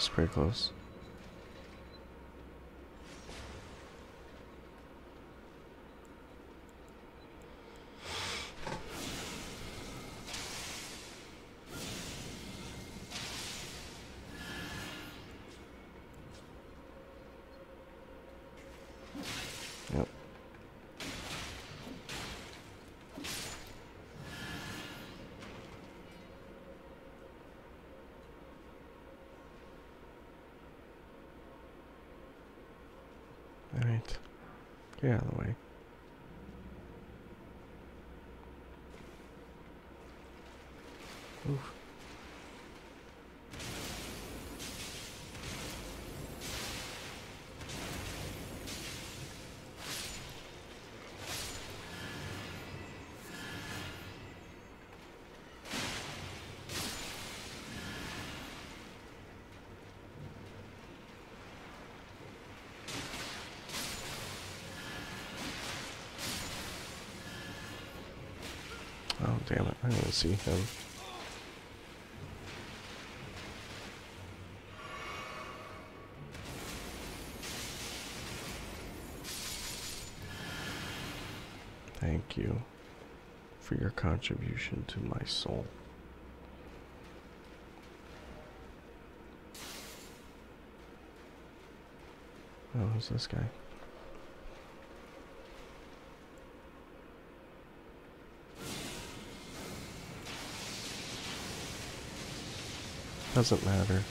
It's pretty close. Yep. Alright. Get out of the way. Oof. Oh, damn it. I didn't see him. Thank you for your contribution to my soul. Oh, who's this guy? Doesn't matter.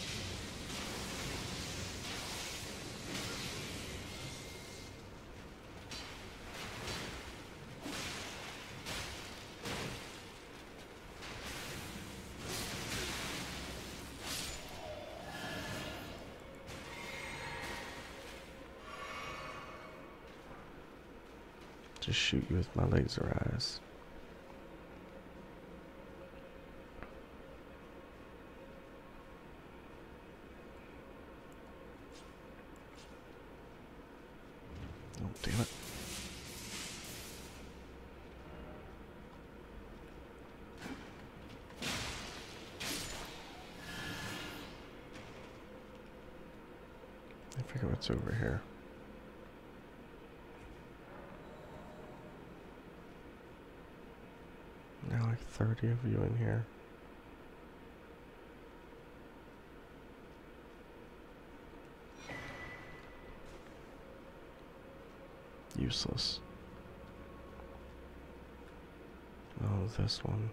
Just shoot you with my laser eyes. Oh, damn it. I figure what's over here. Now like 30 of you in here. Useless. Oh, this one.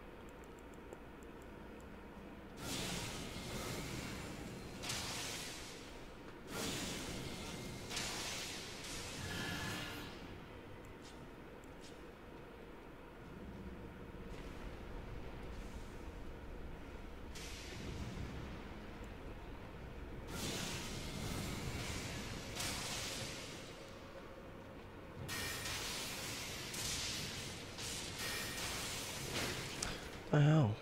What the hell?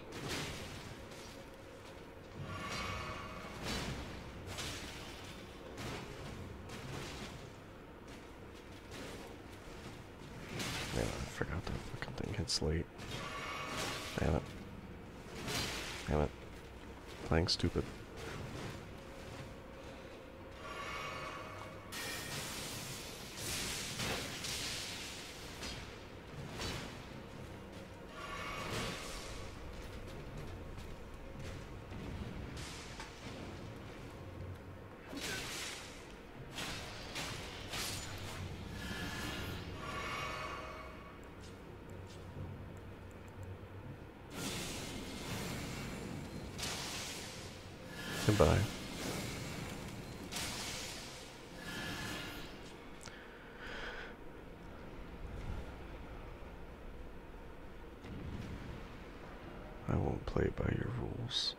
Man, I forgot that fucking thing hits late. Damn it. Damn it. Playing stupid. Goodbye. I won't play by your rules.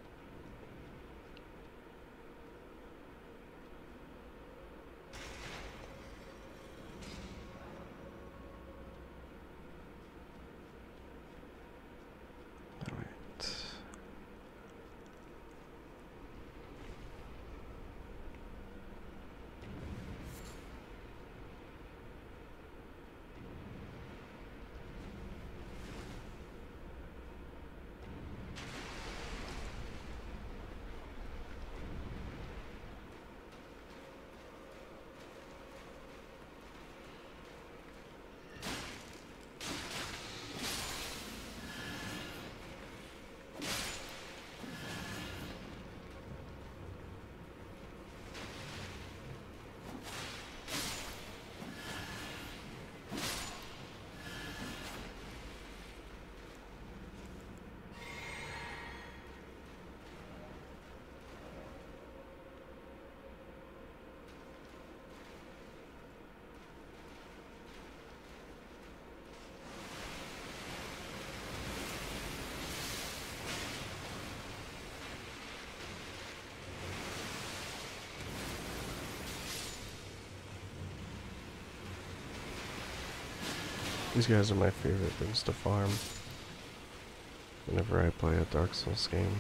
These guys are my favorite things to farm whenever I play a Dark Souls game.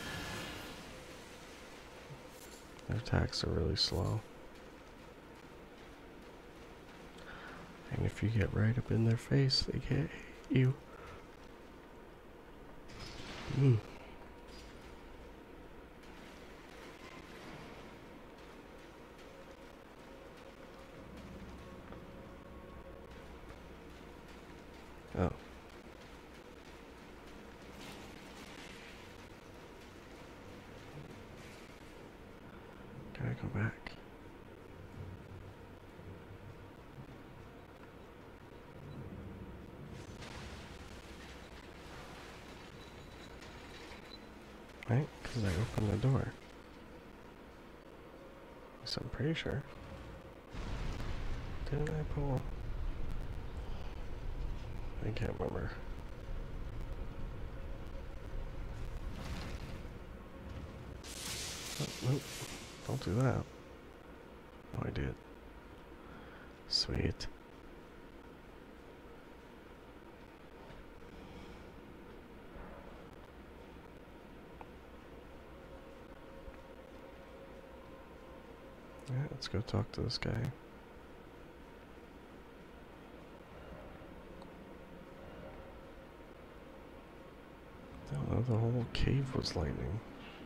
Their attacks are really slow. And if you get right up in their face, they can't hit you. Oh. Can I go back? Right? Because I opened the door. So I'm pretty sure. Didn't I pull? I can't remember. Oh, nope. Don't do that. Oh, I did. Sweet. Yeah, let's go talk to this guy. Oh, the whole cave was lightning.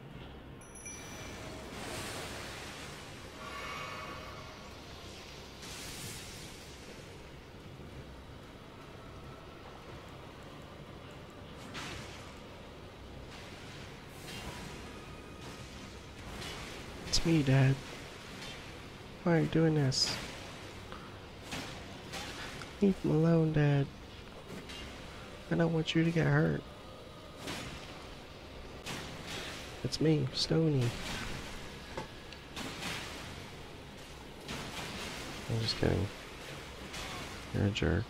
It's me, Dad. Why are you doing this? Leave him alone, Dad. I don't want you to get hurt. It's me, Stony. I'm just kidding. You're a jerk.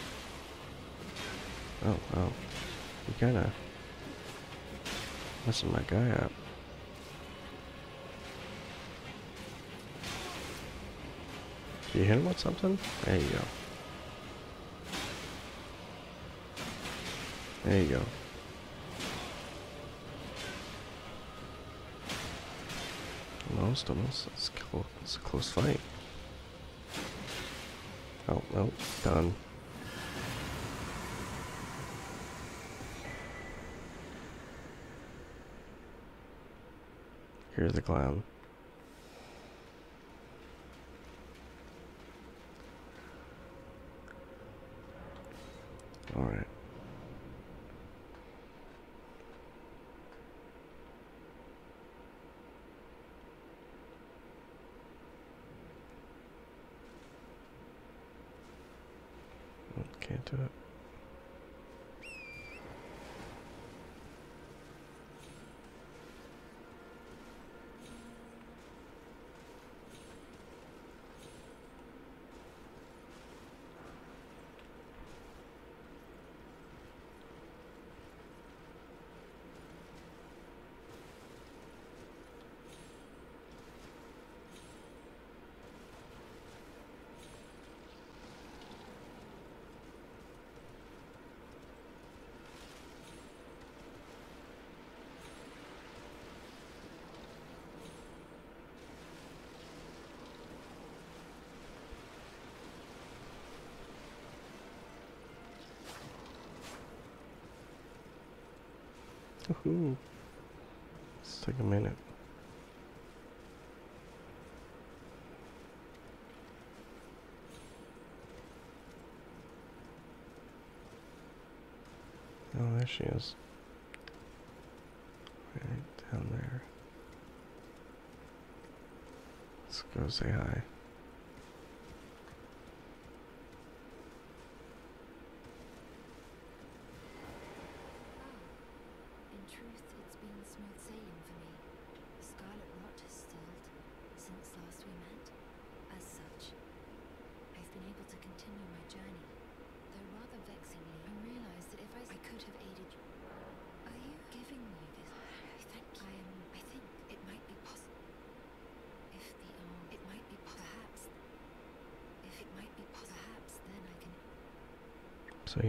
Oh, oh. You kinda messing my guy up. You hit him with something? There you go. There you go. Almost. It's cool. It's a close fight. Oh, no. Done. Here's the clown. Alright. Can't do it. Woohoo. Let's take a minute. Oh, there she is. Right down there. Let's go say hi. Sweet.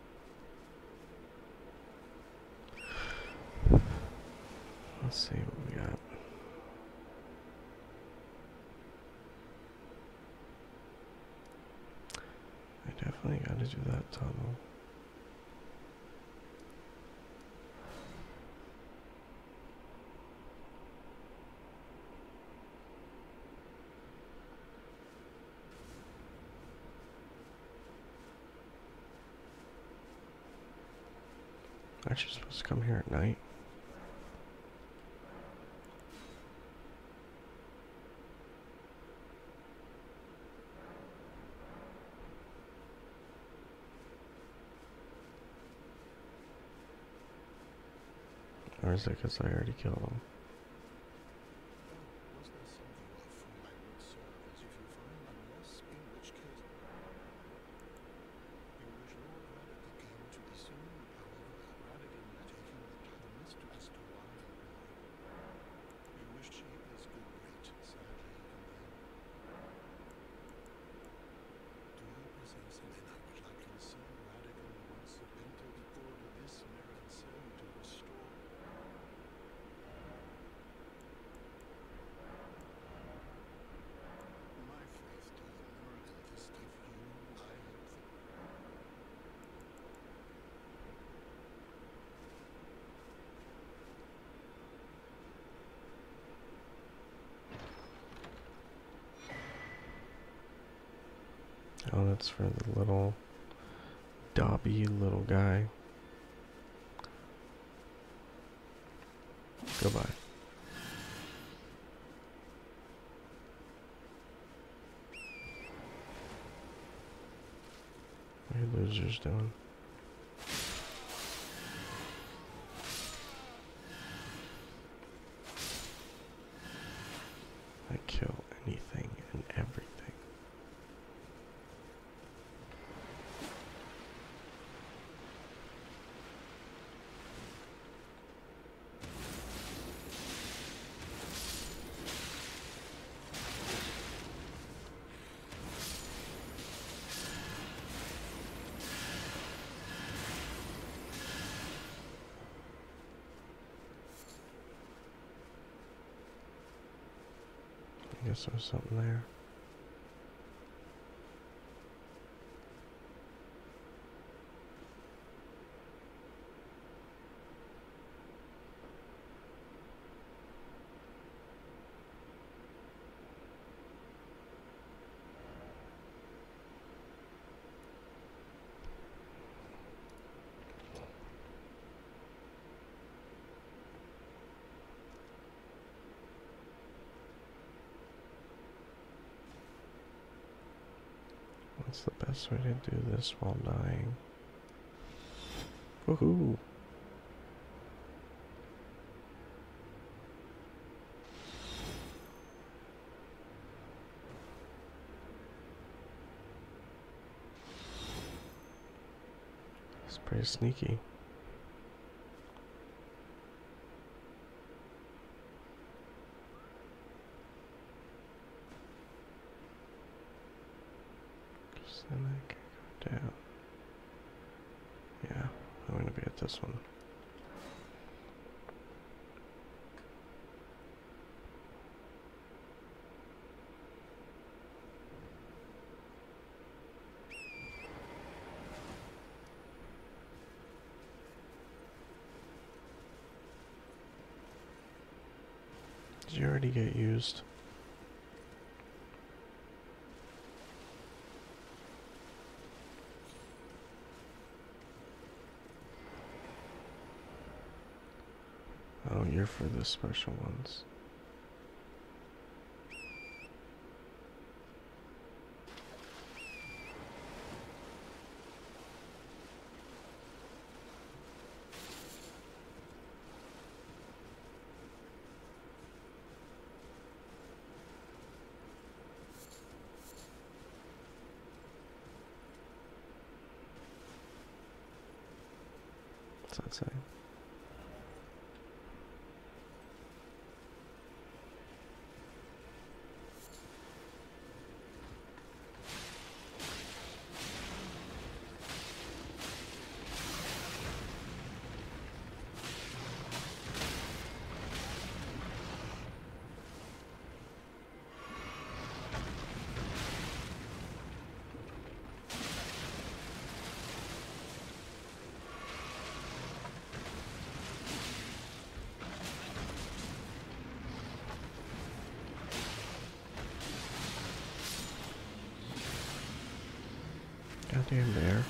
Let's see what we got. I definitely gotta do that tunnel. Aren't you supposed to come here at night? Or is it because I already killed him? Oh, that's for the little Dobby little guy. Goodbye. What are you losers doing? I kill anything and everything. I guess there's something there. What's the best way to do this while dying? Woohoo! It's pretty sneaky. Then I can go down. Yeah, I'm gonna be at this one. Did you already get used? Oh, you're for the special ones. What's that say? Damn bear.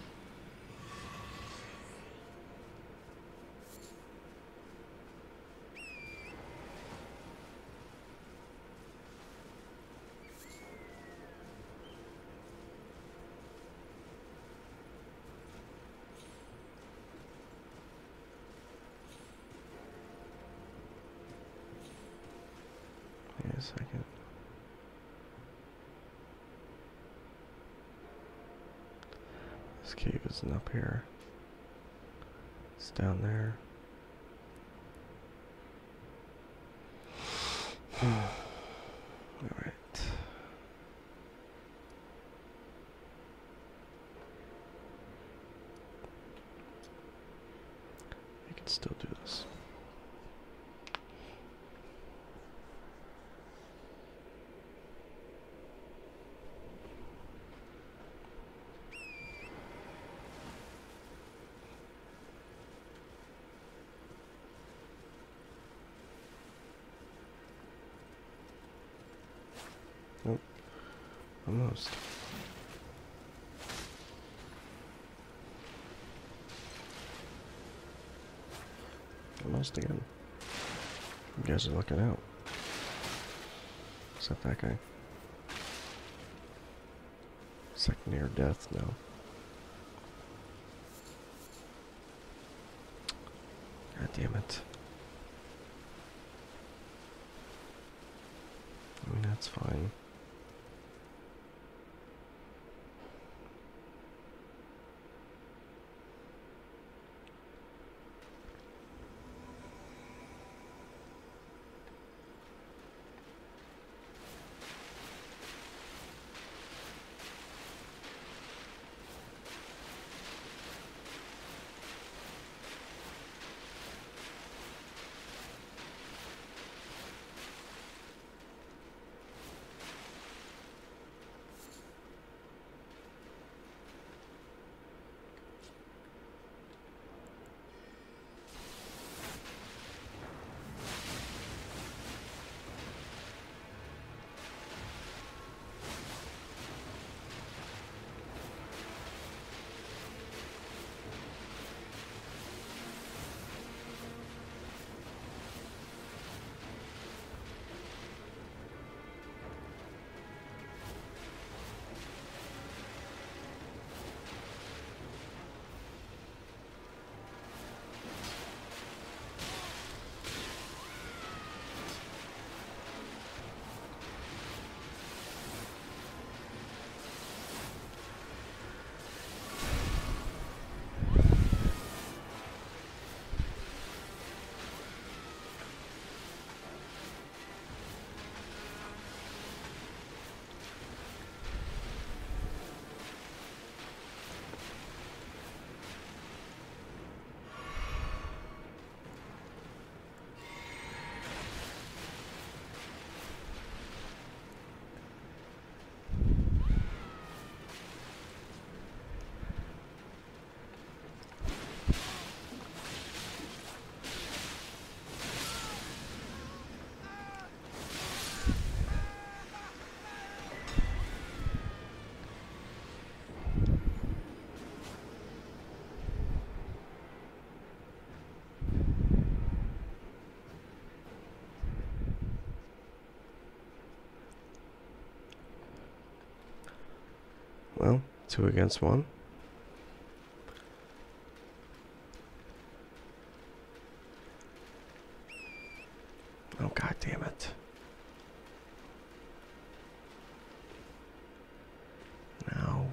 Wait a second. This cave isn't up here. It's down there. Alright. I can still do this. Nope. Almost. Almost again. You guys are looking out. Except that guy. Second near death now. God damn it. I mean, that's fine. Well, 2 against 1. Oh, god damn it. No.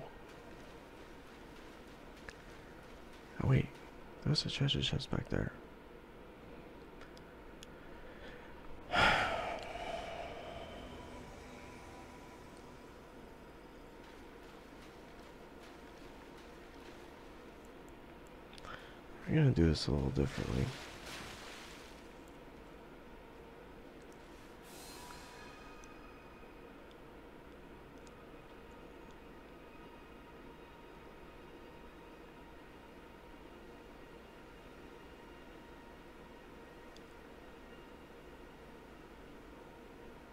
Oh wait, there's a treasure chest back there. I'm gonna do this a little differently.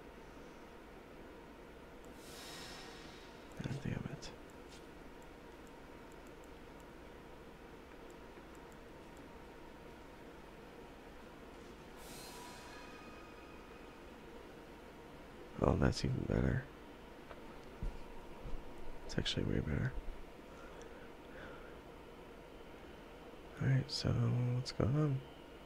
God damn it. that's even better. It's actually way better. Alright, so what's going on?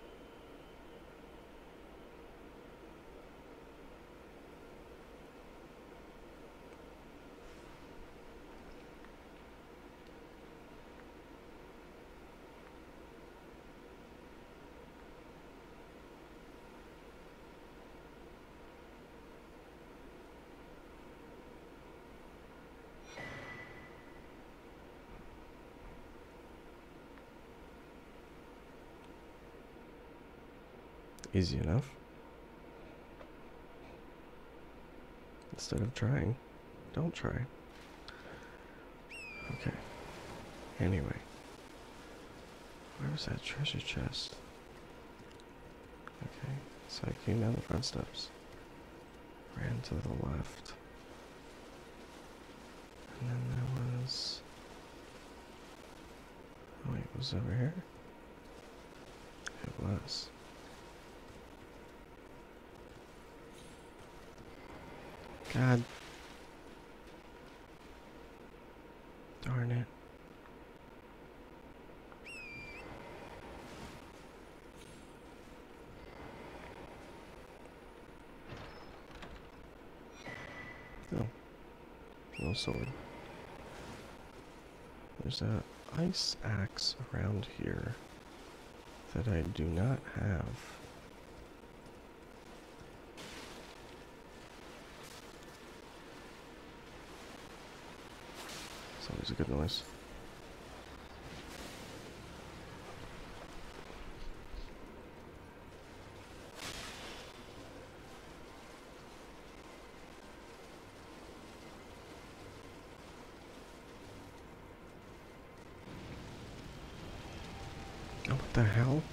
Easy enough. Instead of trying, don't try. Okay. Anyway. Where was that treasure chest? Okay, so I came down the front steps. Ran to the left. And then there was... Oh wait, was it over here? It was. God. Darn it. No. No sword. There's a ice axe around here that I do not have. It's always a good noise. Oh, what the hell?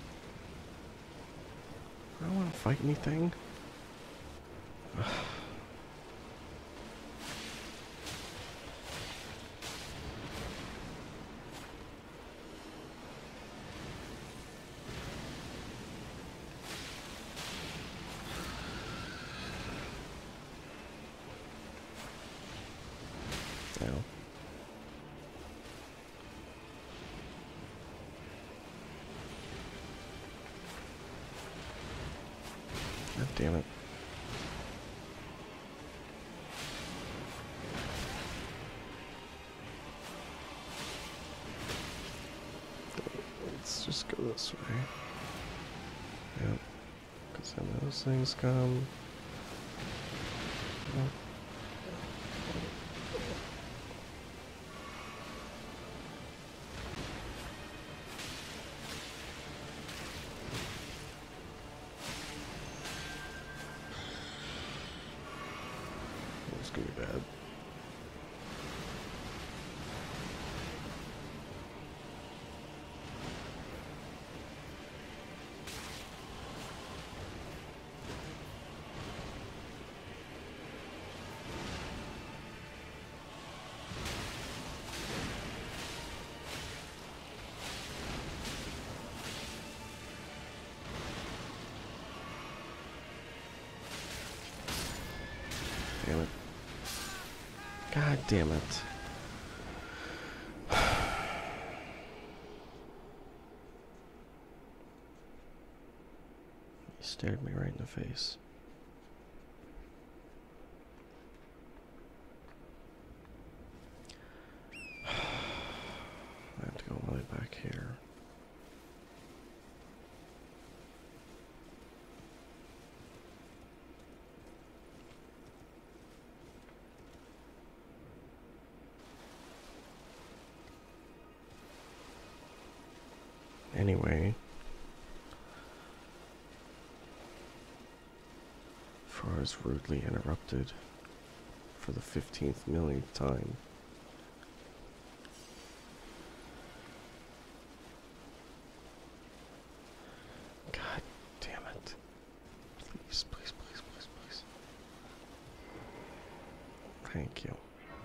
I don't want to fight anything. Ugh. No. God damn it. Let's just go this way. Yep. Because then those things come. Yep. It's gonna be bad. Damn it. God damn it. He stared me right in the face. I have to go all the way back here. Anyway, before I was rudely interrupted for the 15th millionth time. God damn it. Please, please, please, please, please. Thank you.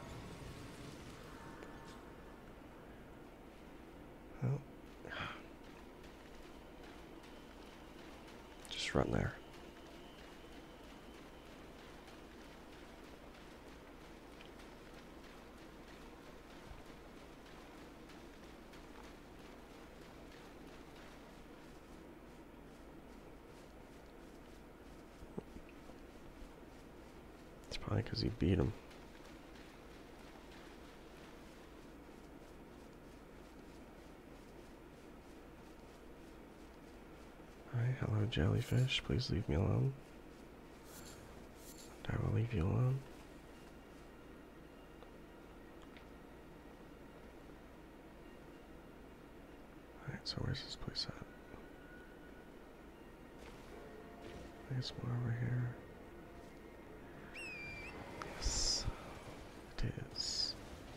Oh. Just run there. Probably because he beat him. Hi, hello jellyfish. Please leave me alone. I will leave you alone. Alright, so where's this place at? I guess more over here. Yes, it is.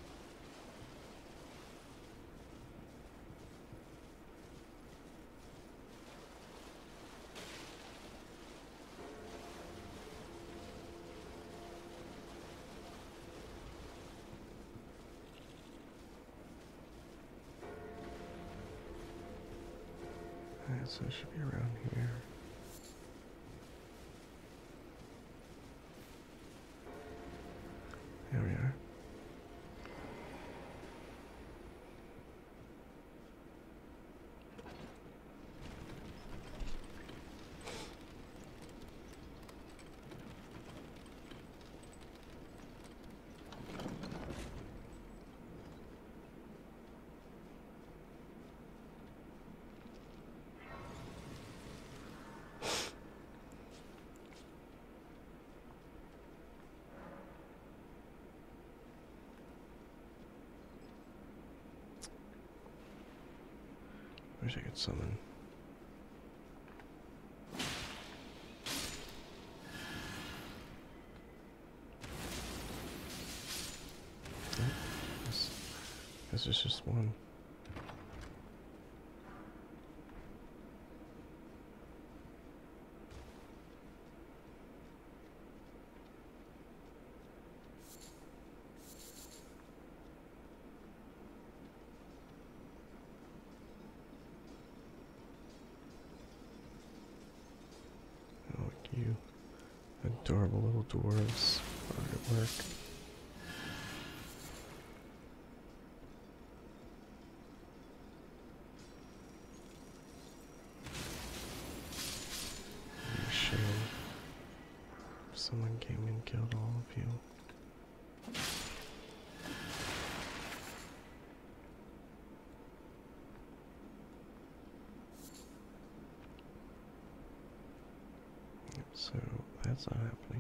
Alright, so it should be around here. There we are. Wish I could summon. This is just one. You adorable little dwarves are at work. What a shame. Someone came and killed all of you. So that's not happening.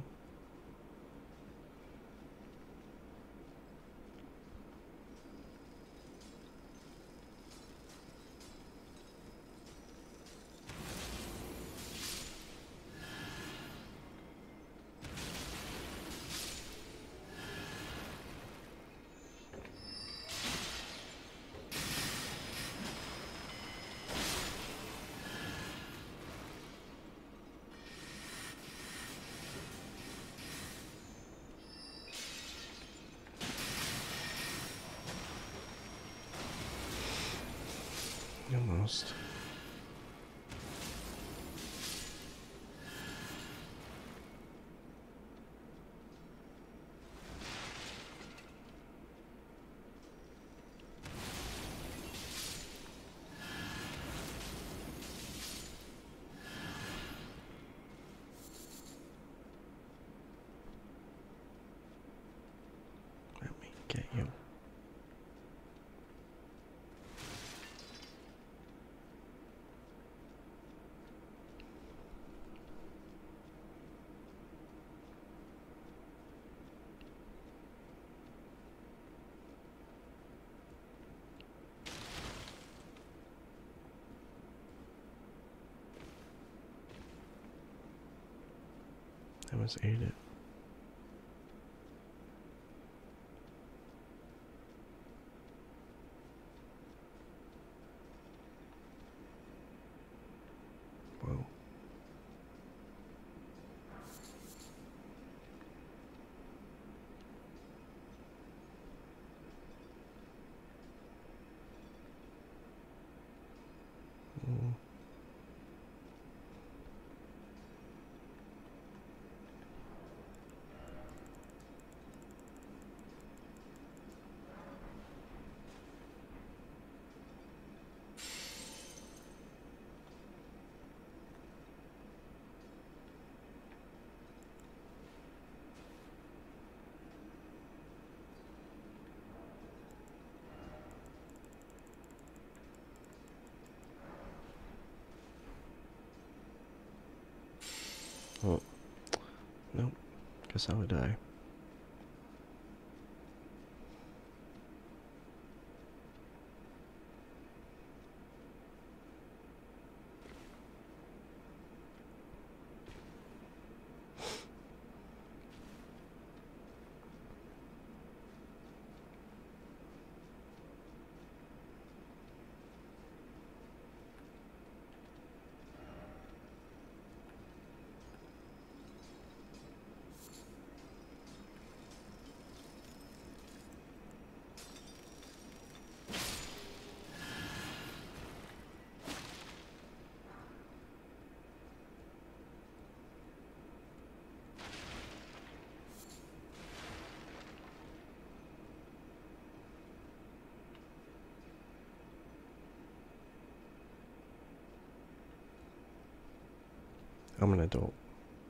Almost. Let me get you. That was 8 it. Whoa. Ooh. Guess I would die. I'm an adult.